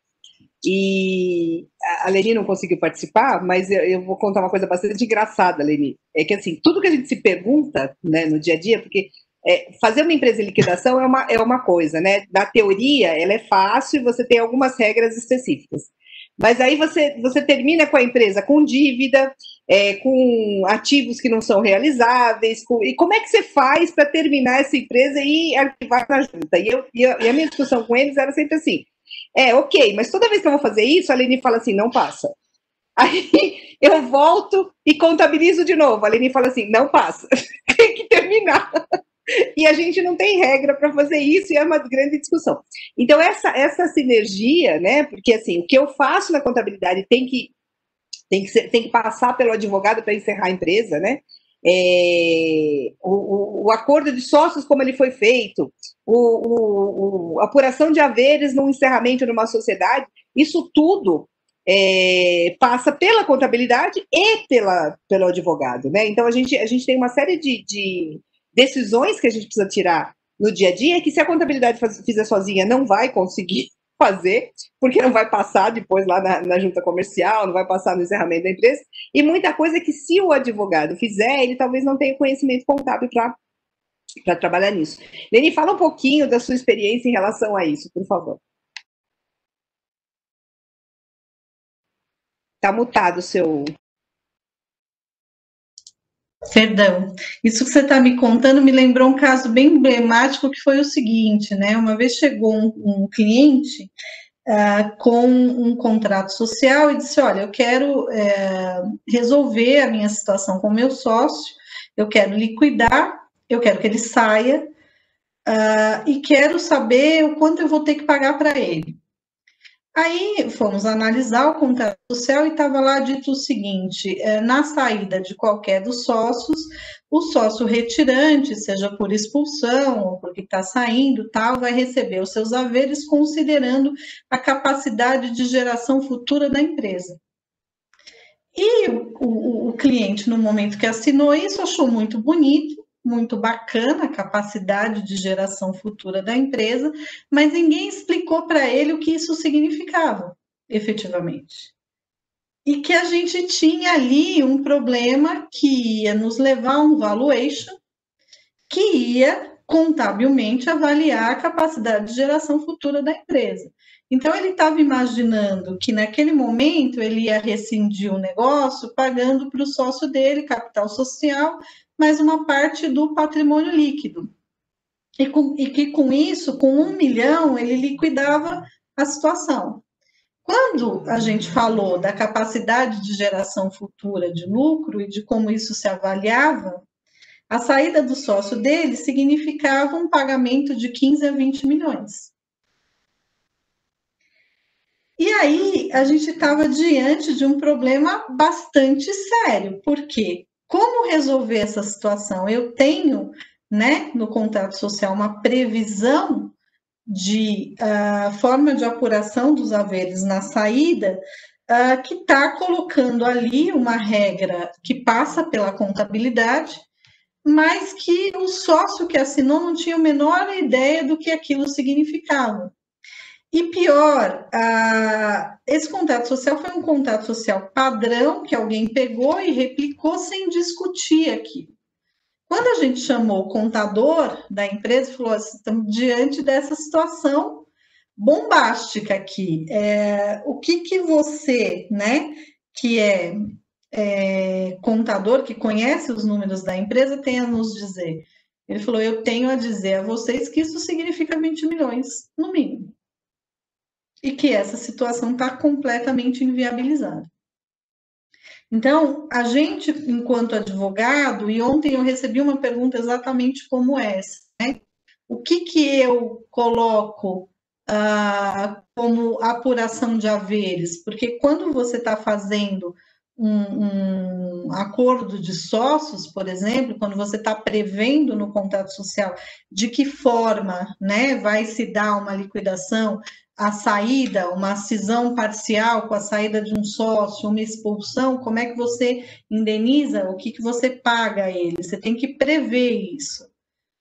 E a Leni não conseguiu participar, mas eu, eu vou contar uma coisa bastante engraçada, Leni. É que, assim, tudo que a gente se pergunta, né, no dia a dia, porque é, fazer uma empresa em liquidação é uma, é uma coisa, né? Na teoria, ela é fácil e você tem algumas regras específicas. Mas aí você, você termina com a empresa com dívida, é, com ativos que não são realizáveis, com, e como é que você faz para terminar essa empresa e arquivar na junta? E, eu, e, eu, e a minha discussão com eles era sempre assim, é, ok, mas toda vez que eu vou fazer isso, a Leni fala assim, não passa. Aí eu volto e contabilizo de novo. A Leni fala assim, não passa, tem que terminar. E a gente não tem regra para fazer isso e é uma grande discussão. Então, essa, essa sinergia, né, porque assim, o que eu faço na contabilidade tem que, tem que, ser, tem que passar pelo advogado para encerrar a empresa, né? É, o, o, o acordo de sócios, como ele foi feito, o, o, o, a apuração de haveres no encerramento de uma sociedade, isso tudo é, passa pela contabilidade e pela, pelo advogado, né? Então, a gente, a gente tem uma série de, de decisões que a gente precisa tirar no dia a dia, que se a contabilidade faz, fizer sozinha, não vai conseguir fazer, porque não vai passar depois lá na, na junta comercial, não vai passar no encerramento da empresa, e muita coisa que se o advogado fizer, ele talvez não tenha conhecimento contábil para trabalhar nisso. Leni, fala um pouquinho da sua experiência em relação a isso, por favor. Está mutado o seu... Perdão, isso que você está me contando me lembrou um caso bem emblemático que foi o seguinte, né? Uma vez chegou um, um cliente uh, com um contrato social e disse, olha, eu quero uh, resolver a minha situação com o meu sócio, eu quero liquidar, eu quero que ele saia uh, e quero saber o quanto eu vou ter que pagar para ele. Aí fomos analisar o contrato social e estava lá dito o seguinte, na saída de qualquer dos sócios, o sócio retirante, seja por expulsão ou porque está saindo, tal, vai receber os seus haveres considerando a capacidade de geração futura da empresa. E o, o, o cliente, no momento que assinou isso, achou muito bonito, muito bacana a capacidade de geração futura da empresa, mas ninguém explicou para ele o que isso significava, efetivamente. E que a gente tinha ali um problema que ia nos levar a um valuation que ia contabilmente avaliar a capacidade de geração futura da empresa. Então, ele estava imaginando que naquele momento ele ia rescindir o negócio pagando para o sócio dele, capital social, mais uma parte do patrimônio líquido. E, com, e que com isso, com um milhão, ele liquidava a situação. Quando a gente falou da capacidade de geração futura de lucro e de como isso se avaliava, a saída do sócio dele significava um pagamento de quinze a vinte milhões. E aí a gente estava diante de um problema bastante sério, porque como resolver essa situação? Eu tenho, né, no contrato social uma previsão de uh, forma de apuração dos haveres na saída, uh, que está colocando ali uma regra que passa pela contabilidade, mas que o sócio que assinou não tinha a menor ideia do que aquilo significava. E pior, uh, esse contrato social foi um contrato social padrão que alguém pegou e replicou sem discutir aquilo. Quando a gente chamou o contador da empresa, falou assim, estamos diante dessa situação bombástica aqui. É, o que, que você, né, que é, é contador, que conhece os números da empresa, tem a nos dizer? Ele falou, eu tenho a dizer a vocês que isso significa vinte milhões, no mínimo. E que essa situação está completamente inviabilizada. Então, a gente, enquanto advogado, e ontem eu recebi uma pergunta exatamente como essa, né? O que que eu coloco ah, como apuração de haveres? Porque quando você está fazendo um, um acordo de sócios, por exemplo, quando você está prevendo no contrato social de que forma, né, vai se dar uma liquidação, a saída, uma cisão parcial com a saída de um sócio, uma expulsão, como é que você indeniza, o que, que você paga a ele? Você tem que prever isso.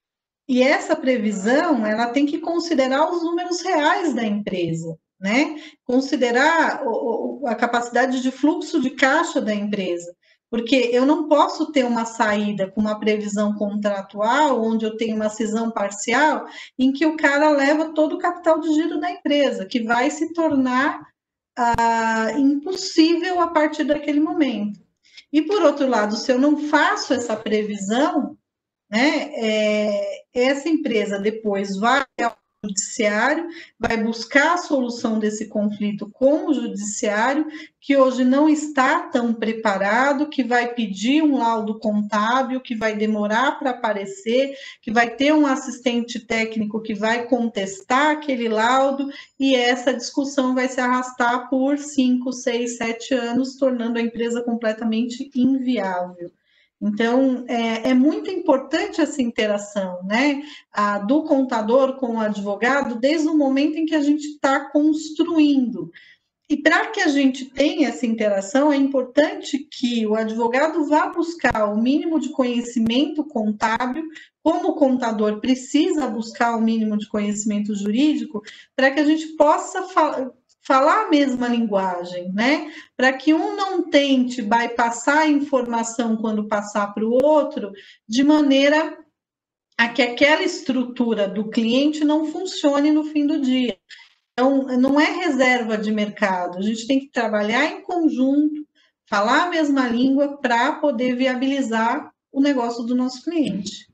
E essa previsão, ela tem que considerar os números reais da empresa, né? Considerar a capacidade de fluxo de caixa da empresa. Porque eu não posso ter uma saída com uma previsão contratual, onde eu tenho uma cisão parcial, em que o cara leva todo o capital de giro da empresa, que vai se tornar ah, impossível a partir daquele momento. E, por outro lado, se eu não faço essa previsão, né, é, essa empresa depois vai ao judiciário, vai buscar a solução desse conflito com o judiciário, que hoje não está tão preparado, que vai pedir um laudo contábil, que vai demorar para aparecer, que vai ter um assistente técnico que vai contestar aquele laudo, e essa discussão vai se arrastar por cinco, seis, sete anos, tornando a empresa completamente inviável. Então, é, é muito importante essa interação, né, a, do contador com o advogado, desde o momento em que a gente está construindo. E para que a gente tenha essa interação, é importante que o advogado vá buscar o mínimo de conhecimento contábil, como o contador precisa buscar o mínimo de conhecimento jurídico, para que a gente possa falar falar a mesma linguagem, né? Para que um não tente bypassar a informação quando passar para o outro, de maneira a que aquela estrutura do cliente não funcione no fim do dia. Então, não é reserva de mercado, a gente tem que trabalhar em conjunto, falar a mesma língua para poder viabilizar o negócio do nosso cliente.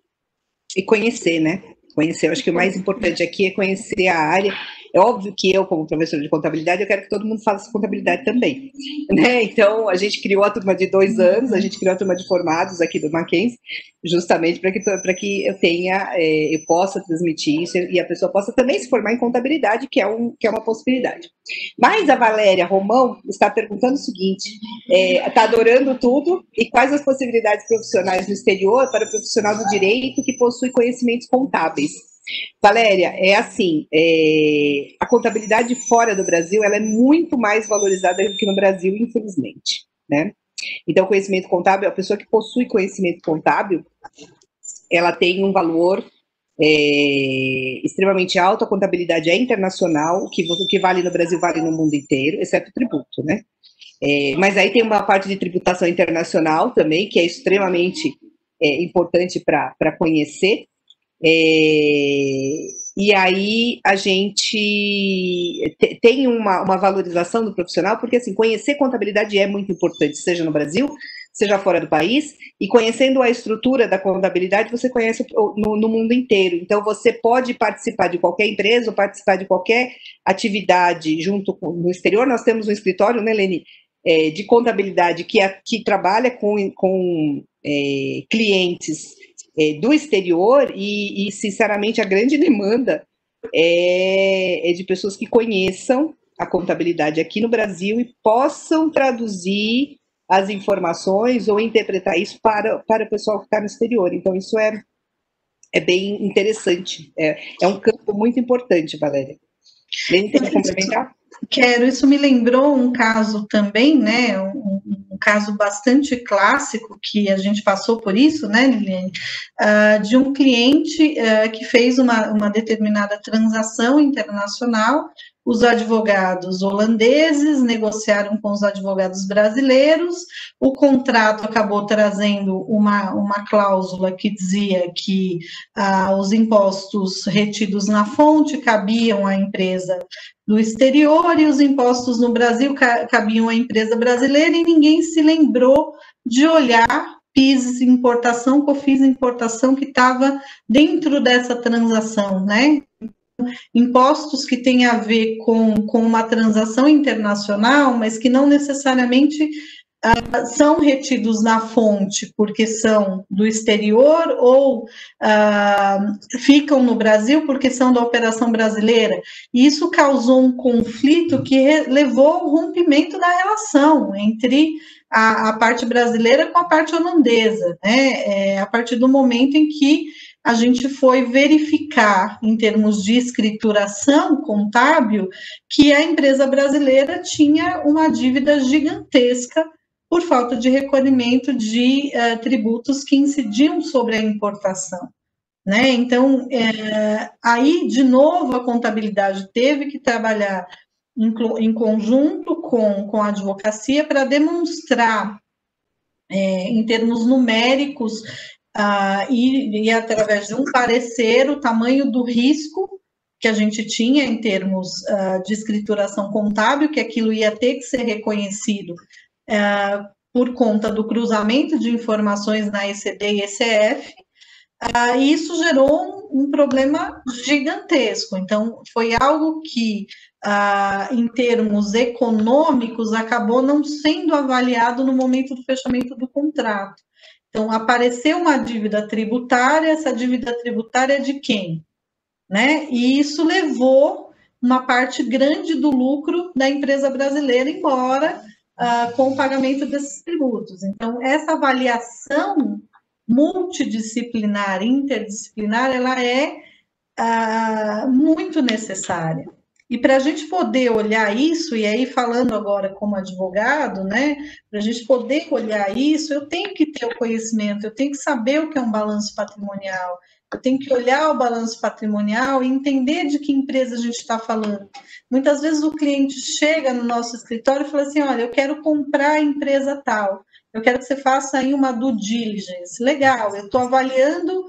E conhecer, né? Conhecer, eu acho que o mais importante aqui é conhecer a área. É óbvio que eu, como professora de contabilidade, eu quero que todo mundo faça contabilidade também, né? Então, a gente criou a turma de dois anos, a gente criou a turma de formados aqui do Mackenzie, justamente para que, para que eu tenha, é, eu possa transmitir isso e a pessoa possa também se formar em contabilidade, que é, um, que é uma possibilidade. Mas a Valéria Romão está perguntando o seguinte, está é, adorando tudo, e quais as possibilidades profissionais no exterior para o profissional do direito que possui conhecimentos contábeis? Valéria, é assim, é, a contabilidade fora do Brasil, ela é muito mais valorizada do que no Brasil, infelizmente, né? Então, conhecimento contábil, a pessoa que possui conhecimento contábil, ela tem um valor é, extremamente alto, a contabilidade é internacional, o que, o que vale no Brasil vale no mundo inteiro, exceto o tributo, né? É, mas aí tem uma parte de tributação internacional também, que é extremamente é, importante para conhecer. É, e aí a gente tem uma, uma valorização do profissional, porque assim, conhecer contabilidade é muito importante, seja no Brasil, seja fora do país, e conhecendo a estrutura da contabilidade, você conhece no, no mundo inteiro. Então, você pode participar de qualquer empresa, ou participar de qualquer atividade junto com, no exterior. Nós temos um escritório, né, Leni, é, de contabilidade que, a, que trabalha com, com é, clientes é, do exterior e, e, sinceramente, a grande demanda é, é de pessoas que conheçam a contabilidade aqui no Brasil e possam traduzir as informações ou interpretar isso para, para o pessoal que está no exterior. Então, isso é, é bem interessante. É, é um campo muito importante, Valéria. Leni, tem que complementar? Quero, isso me lembrou um caso também, né, um, um caso bastante clássico, que a gente passou por isso, né, Liliane, uh, de um cliente uh, que fez uma, uma determinada transação internacional. Os advogados holandeses negociaram com os advogados brasileiros, o contrato acabou trazendo uma, uma cláusula que dizia que ah, os impostos retidos na fonte cabiam à empresa do exterior e os impostos no Brasil cabiam à empresa brasileira, e ninguém se lembrou de olhar P I S importação, COFINS importação, que estava dentro dessa transação, né? Impostos que têm a ver com, com uma transação internacional, mas que não necessariamente ah, são retidos na fonte, porque são do exterior, ou ah, ficam no Brasil porque são da operação brasileira. E isso causou um conflito que levou ao rompimento da relação entre a, a parte brasileira com a parte holandesa, né? É, a partir do momento em que a gente foi verificar, em termos de escrituração contábil, que a empresa brasileira tinha uma dívida gigantesca por falta de recolhimento de uh, tributos que incidiam sobre a importação, né? Então, é, aí, de novo, a contabilidade teve que trabalhar em, em conjunto com, com a advocacia para demonstrar, é, em termos numéricos, Uh, e, e através de um parecer, o tamanho do risco que a gente tinha em termos uh, de escrituração contábil, que aquilo ia ter que ser reconhecido uh, por conta do cruzamento de informações na E C D e E C F, uh, e isso gerou um, um problema gigantesco. Então, foi algo que, uh, em termos econômicos, acabou não sendo avaliado no momento do fechamento do contrato. Então, apareceu uma dívida tributária, essa dívida tributária é de quem? Né? E isso levou uma parte grande do lucro da empresa brasileira embora uh, com o pagamento desses tributos. Então, essa avaliação multidisciplinar, interdisciplinar, ela é uh, muito necessária. E para a gente poder olhar isso, e aí falando agora como advogado, né, para a gente poder olhar isso, eu tenho que ter o conhecimento, eu tenho que saber o que é um balanço patrimonial, eu tenho que olhar o balanço patrimonial e entender de que empresa a gente está falando. Muitas vezes o cliente chega no nosso escritório e fala assim, olha, eu quero comprar a empresa tal, eu quero que você faça aí uma due diligence. Legal, eu estou avaliando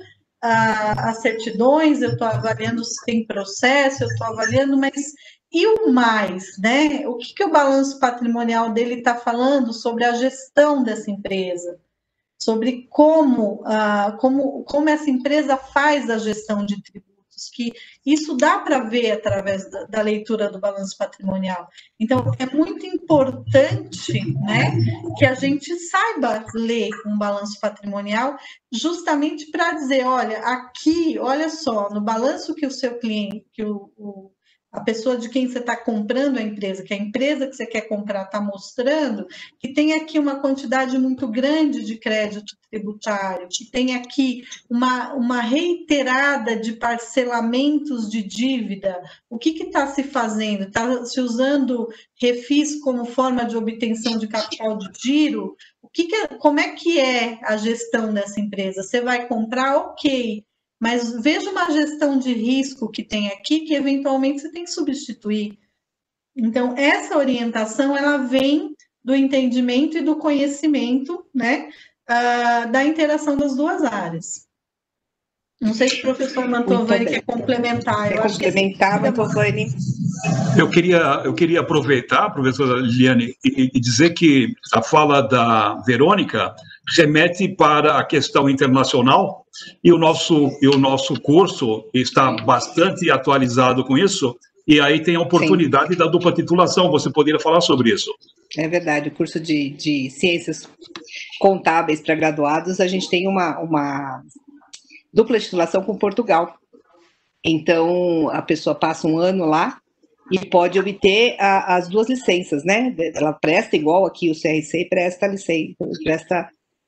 as certidões, eu estou avaliando se tem processo, eu estou avaliando, mas e o mais, né? O que, que o balanço patrimonial dele está falando sobre a gestão dessa empresa? Sobre como, uh, como, como essa empresa faz a gestão de tributos, que isso dá para ver através da, da leitura do balanço patrimonial. Então, é muito importante, né, que a gente saiba ler um balanço patrimonial, justamente para dizer, olha, aqui, olha só, no balanço que o seu cliente, que o, o a pessoa de quem você está comprando a empresa, que a empresa que você quer comprar está mostrando que tem aqui uma quantidade muito grande de crédito tributário, que tem aqui uma, uma reiterada de parcelamentos de dívida. O que está se fazendo? Está se usando refis como forma de obtenção de capital de giro? O que que é, como é que é a gestão dessa empresa? Você vai comprar, ok, mas veja uma gestão de risco que tem aqui, que eventualmente você tem que substituir. Então, essa orientação, ela vem do entendimento e do conhecimento, né, uh, da interação das duas áreas. Não sei se o professor Mantovani quer complementar. Quer complementar, Mantovani? Eu queria, eu queria aproveitar, professora Liliane, e, e dizer que a fala da Verônica remete para a questão internacional e o nosso, e o nosso curso está bastante atualizado com isso, e aí tem a oportunidade Sim. da dupla titulação. Você poderia falar sobre isso? É verdade, o curso de, de Ciências Contábeis para graduados, a gente tem uma, uma dupla titulação com Portugal. Então, a pessoa passa um ano lá e pode obter a, as duas licenças, né? Ela presta igual aqui o C R C, presta a licença, presta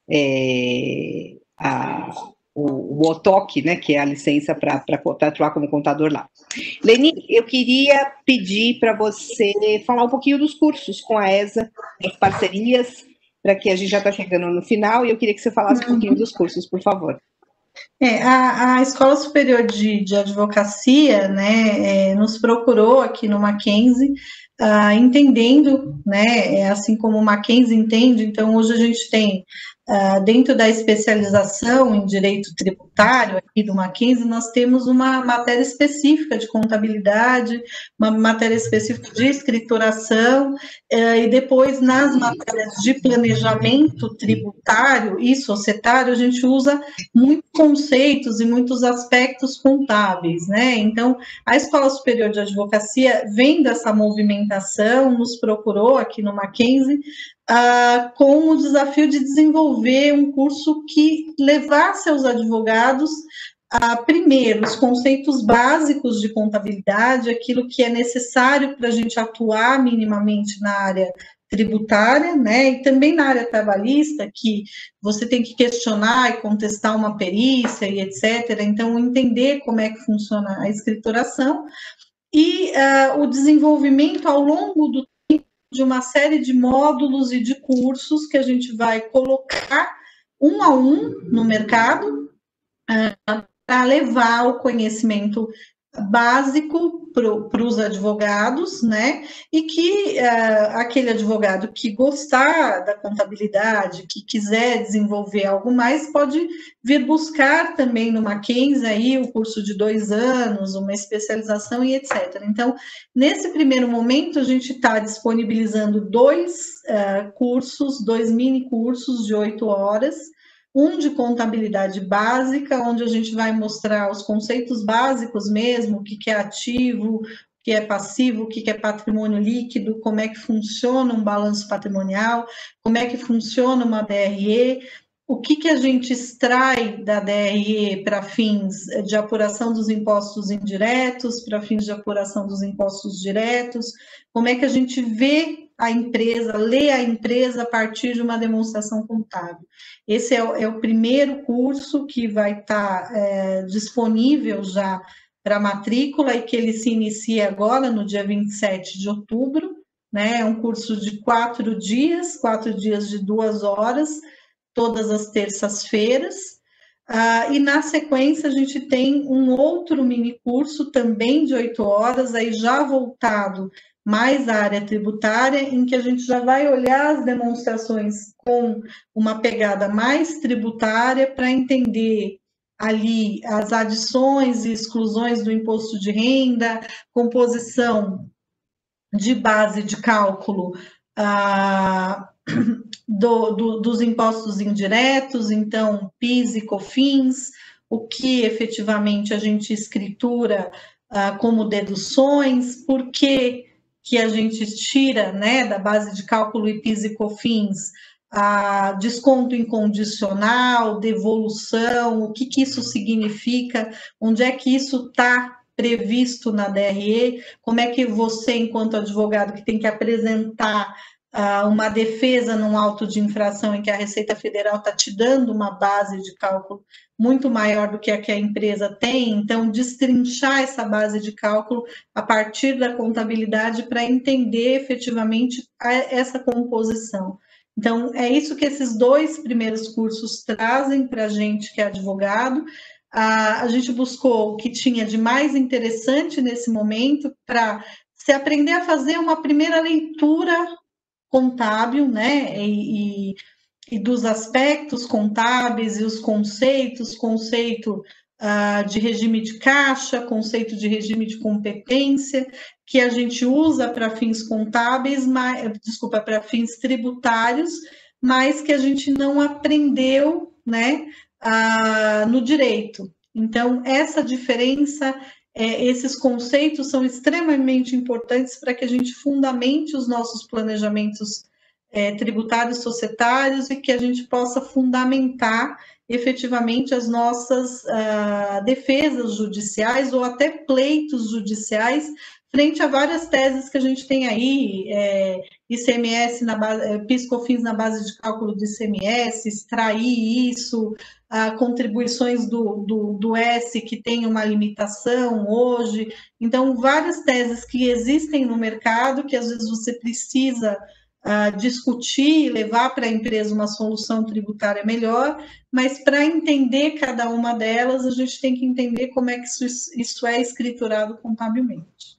é, a, o, o O T O C, né? Que é a licença para atuar como contador lá. Leni, eu queria pedir para você falar um pouquinho dos cursos com a E S A, das parcerias, para que a gente já está chegando no final, e eu queria que você falasse um pouquinho dos cursos, por favor. É, a, a Escola Superior de, de Advocacia, né, é, nos procurou aqui no Mackenzie, uh, entendendo, né, é, assim como o Mackenzie entende. Então hoje a gente tem, uh, dentro da especialização em Direito Tributário aqui do Mackenzie, nós temos uma matéria específica de contabilidade, uma matéria específica de escrituração, uh, e depois nas matérias de planejamento tributário e societário, a gente usa muitos conceitos e muitos aspectos contábeis, né? Então, a Escola Superior de Advocacia, vendo essa movimentação, nos procurou aqui no Mackenzie, uh, com o desafio de desenvolver um curso que levasse aos advogados, uh, primeiro, os conceitos básicos de contabilidade, aquilo que é necessário para a gente atuar minimamente na área tributária, né, e também na área trabalhista, que você tem que questionar e contestar uma perícia e etcétera. Então, entender como é que funciona a escrituração e uh, o desenvolvimento ao longo do tempo de uma série de módulos e de cursos que a gente vai colocar um a um no mercado uh, para levar o conhecimento básico para os advogados, né, e que uh, aquele advogado que gostar da contabilidade, que quiser desenvolver algo mais, pode vir buscar também no Mackenzie aí o curso de dois anos, uma especialização e etcétera. Então, nesse primeiro momento, a gente está disponibilizando dois uh, cursos, dois mini cursos de oito horas, um de contabilidade básica, onde a gente vai mostrar os conceitos básicos mesmo, o que é ativo, o que é passivo, o que é patrimônio líquido, como é que funciona um balanço patrimonial, como é que funciona uma D R E, o que, que a gente extrai da D R E para fins de apuração dos impostos indiretos, para fins de apuração dos impostos diretos, como é que a gente vê a empresa, lê a empresa a partir de uma demonstração contábil. Esse é o, é o primeiro curso que vai estar é, disponível já para matrícula e que ele se inicia agora, no dia vinte e sete de outubro, né? É um curso de quatro dias, quatro dias de duas horas, todas as terças-feiras, uh, e na sequência a gente tem um outro mini curso também de oito horas, aí já voltado mais à área tributária, em que a gente já vai olhar as demonstrações com uma pegada mais tributária para entender ali as adições e exclusões do imposto de renda, composição de base de cálculo uh, do, do, dos impostos indiretos, então PIS e COFINS, o que efetivamente a gente escritura uh, como deduções, por que que a gente tira, né, da base de cálculo I P I S e COFINS, a desconto incondicional, devolução, o que, que isso significa, onde é que isso está previsto na D R E, como é que você, enquanto advogado, que tem que apresentar uh, uma defesa num auto de infração em que a Receita Federal está te dando uma base de cálculo muito maior do que a que a empresa tem, então destrinchar essa base de cálculo a partir da contabilidade para entender efetivamente a, essa composição. Então, é isso que esses dois primeiros cursos trazem para a gente que é advogado. A, a gente buscou o que tinha de mais interessante nesse momento para se aprender a fazer uma primeira leitura contábil, né, e, e e dos aspectos contábeis e os conceitos, conceito uh, de regime de caixa, conceito de regime de competência, que a gente usa para fins contábeis, mas, desculpa, para fins tributários, mas que a gente não aprendeu, né, uh, no direito. Então, essa diferença, é, esses conceitos são extremamente importantes para que a gente fundamente os nossos planejamentos É, tributários, societários, e que a gente possa fundamentar efetivamente as nossas uh, defesas judiciais ou até pleitos judiciais frente a várias teses que a gente tem aí, é, I C M S, na base, é, PIS/COFINS na base de cálculo do I C M S, extrair isso, uh, contribuições do, do, do S que tem uma limitação hoje. Então, várias teses que existem no mercado que às vezes você precisa Uh, discutir e levar para a empresa uma solução tributária melhor, mas para entender cada uma delas, a gente tem que entender como é que isso, isso é escriturado contabilmente.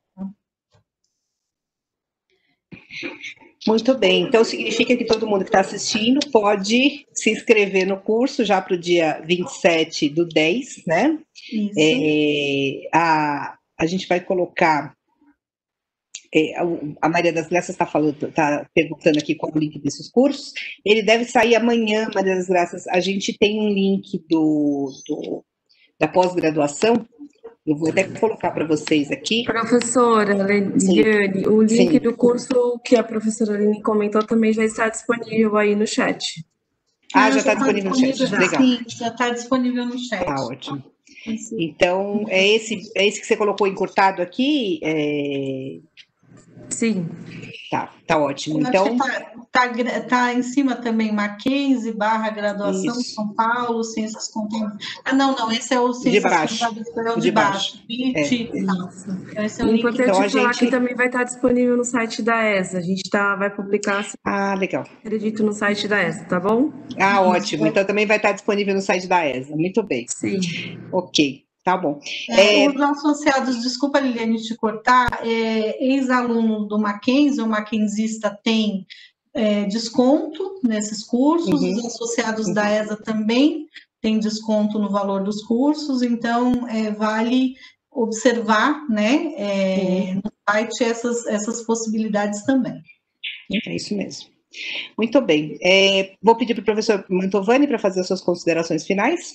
Muito bem, então significa que todo mundo que está assistindo pode se inscrever no curso já para o dia vinte e sete do dez, né? Isso. É, a, a gente vai colocar. É, a Maria das Graças está falando, está perguntando aqui qual o link desses cursos. Ele deve sair amanhã, Maria das Graças. A gente tem um link do, do da pós-graduação. Eu vou até colocar para vocês aqui. Professora Liliane, o link Sim. do curso que a professora Aline comentou também já está disponível aí no chat. Ah, já está disponível no chat. Já. Legal. Sim, já está disponível no chat. Tá ótimo. Então, é esse, é esse que você colocou encurtado aqui? É... Sim. Tá, tá ótimo. Então, tá, tá, tá em cima também Mackenzie, barra graduação isso. São Paulo, Ciências Contábeis. Ah, não, não, esse é o Ciências de baixo. Contábeis, é o de baixo. É. Então, esse é o o importante então, é falar gente... que também vai estar disponível no site da E S A. A gente tá, vai publicar, ah, legal. acredito, no site da E S A, tá bom? Ah, ótimo. Então também vai estar disponível no site da E S A. Muito bem. Sim. Ok. Tá bom. É, é... Os associados, desculpa, Liliane, te cortar, é, ex-aluno do Mackenzie, o mackenzista tem é, desconto nesses cursos, uhum. Os associados uhum. da E S A também têm desconto no valor dos cursos, então é, vale observar, né, é, uhum. no site essas, essas possibilidades também. É isso mesmo. Muito bem. É, vou pedir para o professor Mantovani para fazer as suas considerações finais.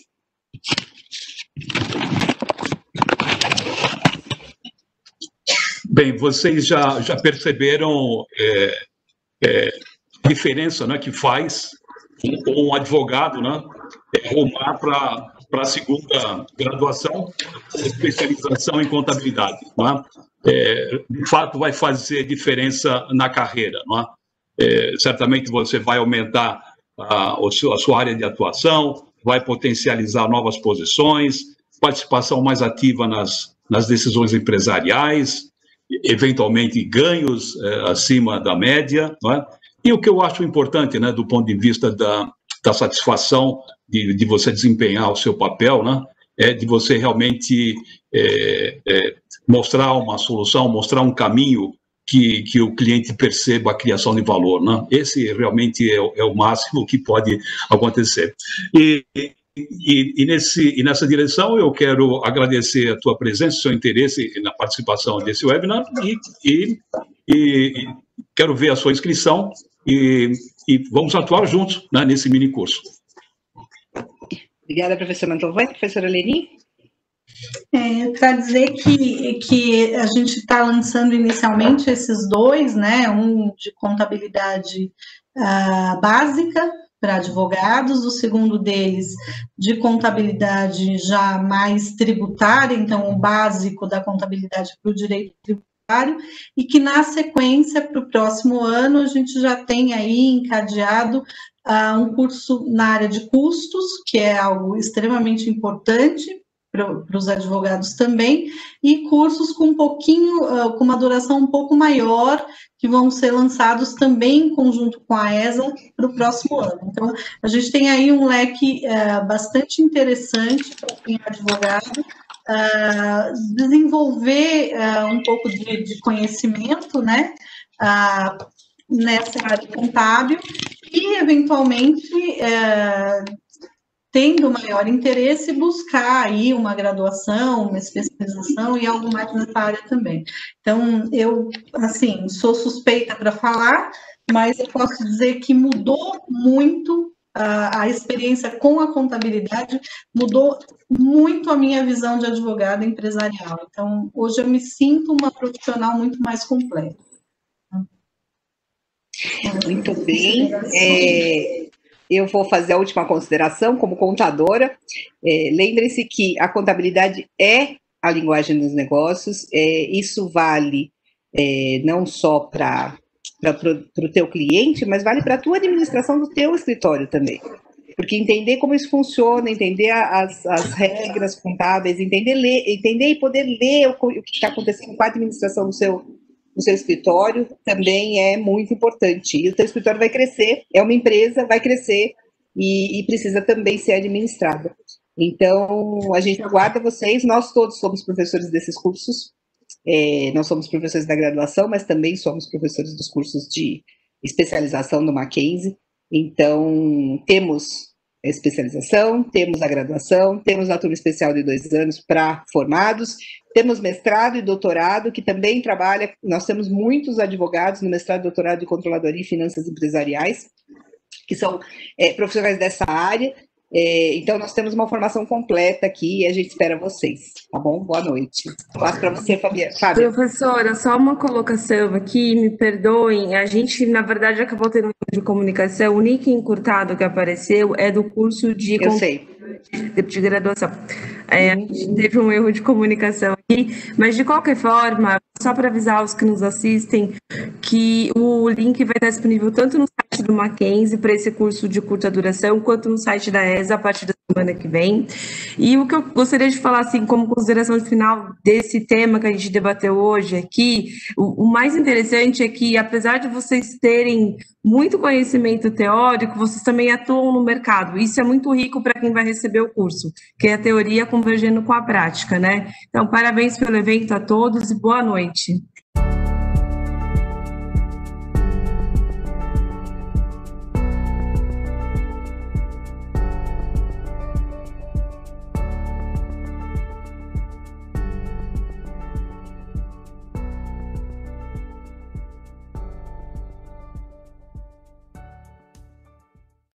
Bem, vocês já, já perceberam é, é, a diferença, né, que faz um advogado, né, rumar para a segunda graduação, especialização em contabilidade. Né? É, de fato, vai fazer diferença na carreira. Né? É, certamente você vai aumentar a, a sua área de atuação, vai potencializar novas posições, participação mais ativa nas, nas decisões empresariais, eventualmente ganhos é, acima da média, não é? E o que eu acho importante, né, do ponto de vista da, da satisfação de, de você desempenhar o seu papel, né, é de você realmente é, é, mostrar uma solução, mostrar um caminho que, que o cliente perceba a criação de valor, né? Esse realmente é, é o máximo que pode acontecer. E, E, e, nesse, e nessa direção, eu quero agradecer a tua presença, seu interesse na participação desse webinar e, e, e quero ver a sua inscrição e, e vamos atuar juntos, né, nesse mini curso. Obrigada, professor Mantovani. Professora Leni? É, para dizer que, que a gente está lançando inicialmente esses dois, né, um de contabilidade uh, básica, para advogados, o segundo deles de contabilidade já mais tributária, então o básico da contabilidade para o direito tributário, e que na sequência, para o próximo ano, a gente já tem aí encadeado uh, um curso na área de custos, que é algo extremamente importante para os advogados também, e cursos com um pouquinho, uh, com uma duração um pouco maior, que vão ser lançados também em conjunto com a E S A para o próximo ano. Então, a gente tem aí um leque uh, bastante interessante para quem é advogado, uh, desenvolver uh, um pouco de, de conhecimento, né, uh, nessa área contábil, e, eventualmente, uh, tendo maior interesse, buscar aí uma graduação, uma especialização e algo mais nessa área também. Então, eu, assim, sou suspeita para falar, mas eu posso dizer que mudou muito a, a experiência com a contabilidade, mudou muito a minha visão de advogada empresarial. Então, hoje eu me sinto uma profissional muito mais completa. Muito bem. É... Eu vou fazer a última consideração como contadora. É, lembre-se que a contabilidade é a linguagem dos negócios, é, isso vale é, não só para o teu cliente, mas vale para a tua administração do teu escritório também. Porque entender como isso funciona, entender as, as regras contábeis, entender, ler, entender e poder ler o, o que está acontecendo com a administração do seu no seu escritório também é muito importante. E o teu escritório vai crescer, é uma empresa, vai crescer e, e precisa também ser administrada. Então, a gente aguarda vocês, nós todos somos professores desses cursos, é, nós somos professores da graduação, mas também somos professores dos cursos de especialização do Mackenzie. Então, temos a especialização, temos a graduação, temos a turma especial de dois anos para formados, temos mestrado e doutorado, que também trabalha, nós temos muitos advogados no mestrado e doutorado de controladoria e finanças empresariais, que são é, profissionais dessa área, é, então nós temos uma formação completa aqui e a gente espera vocês, tá bom? Boa noite. Passo para você, Fabiana. Fábio. Professora, só uma colocação aqui, me perdoem, a gente, na verdade, acabou tendo um erro de comunicação, o link encurtado que apareceu é do curso de... Eu sei. De, de graduação. É, a gente teve um erro de comunicação aqui, mas de qualquer forma, só para avisar os que nos assistem, que o link vai estar disponível tanto no site do Mackenzie para esse curso de curta duração, quanto no site da E S A a partir da semana que vem. E o que eu gostaria de falar, assim, como consideração final desse tema que a gente debateu hoje aqui, o, o mais interessante é que, apesar de vocês terem muito conhecimento teórico, vocês também atuam no mercado. Isso é muito rico para quem vai receber o curso, que é a teoria convergendo com a prática, né? Então, parabéns pelo evento a todos e boa noite.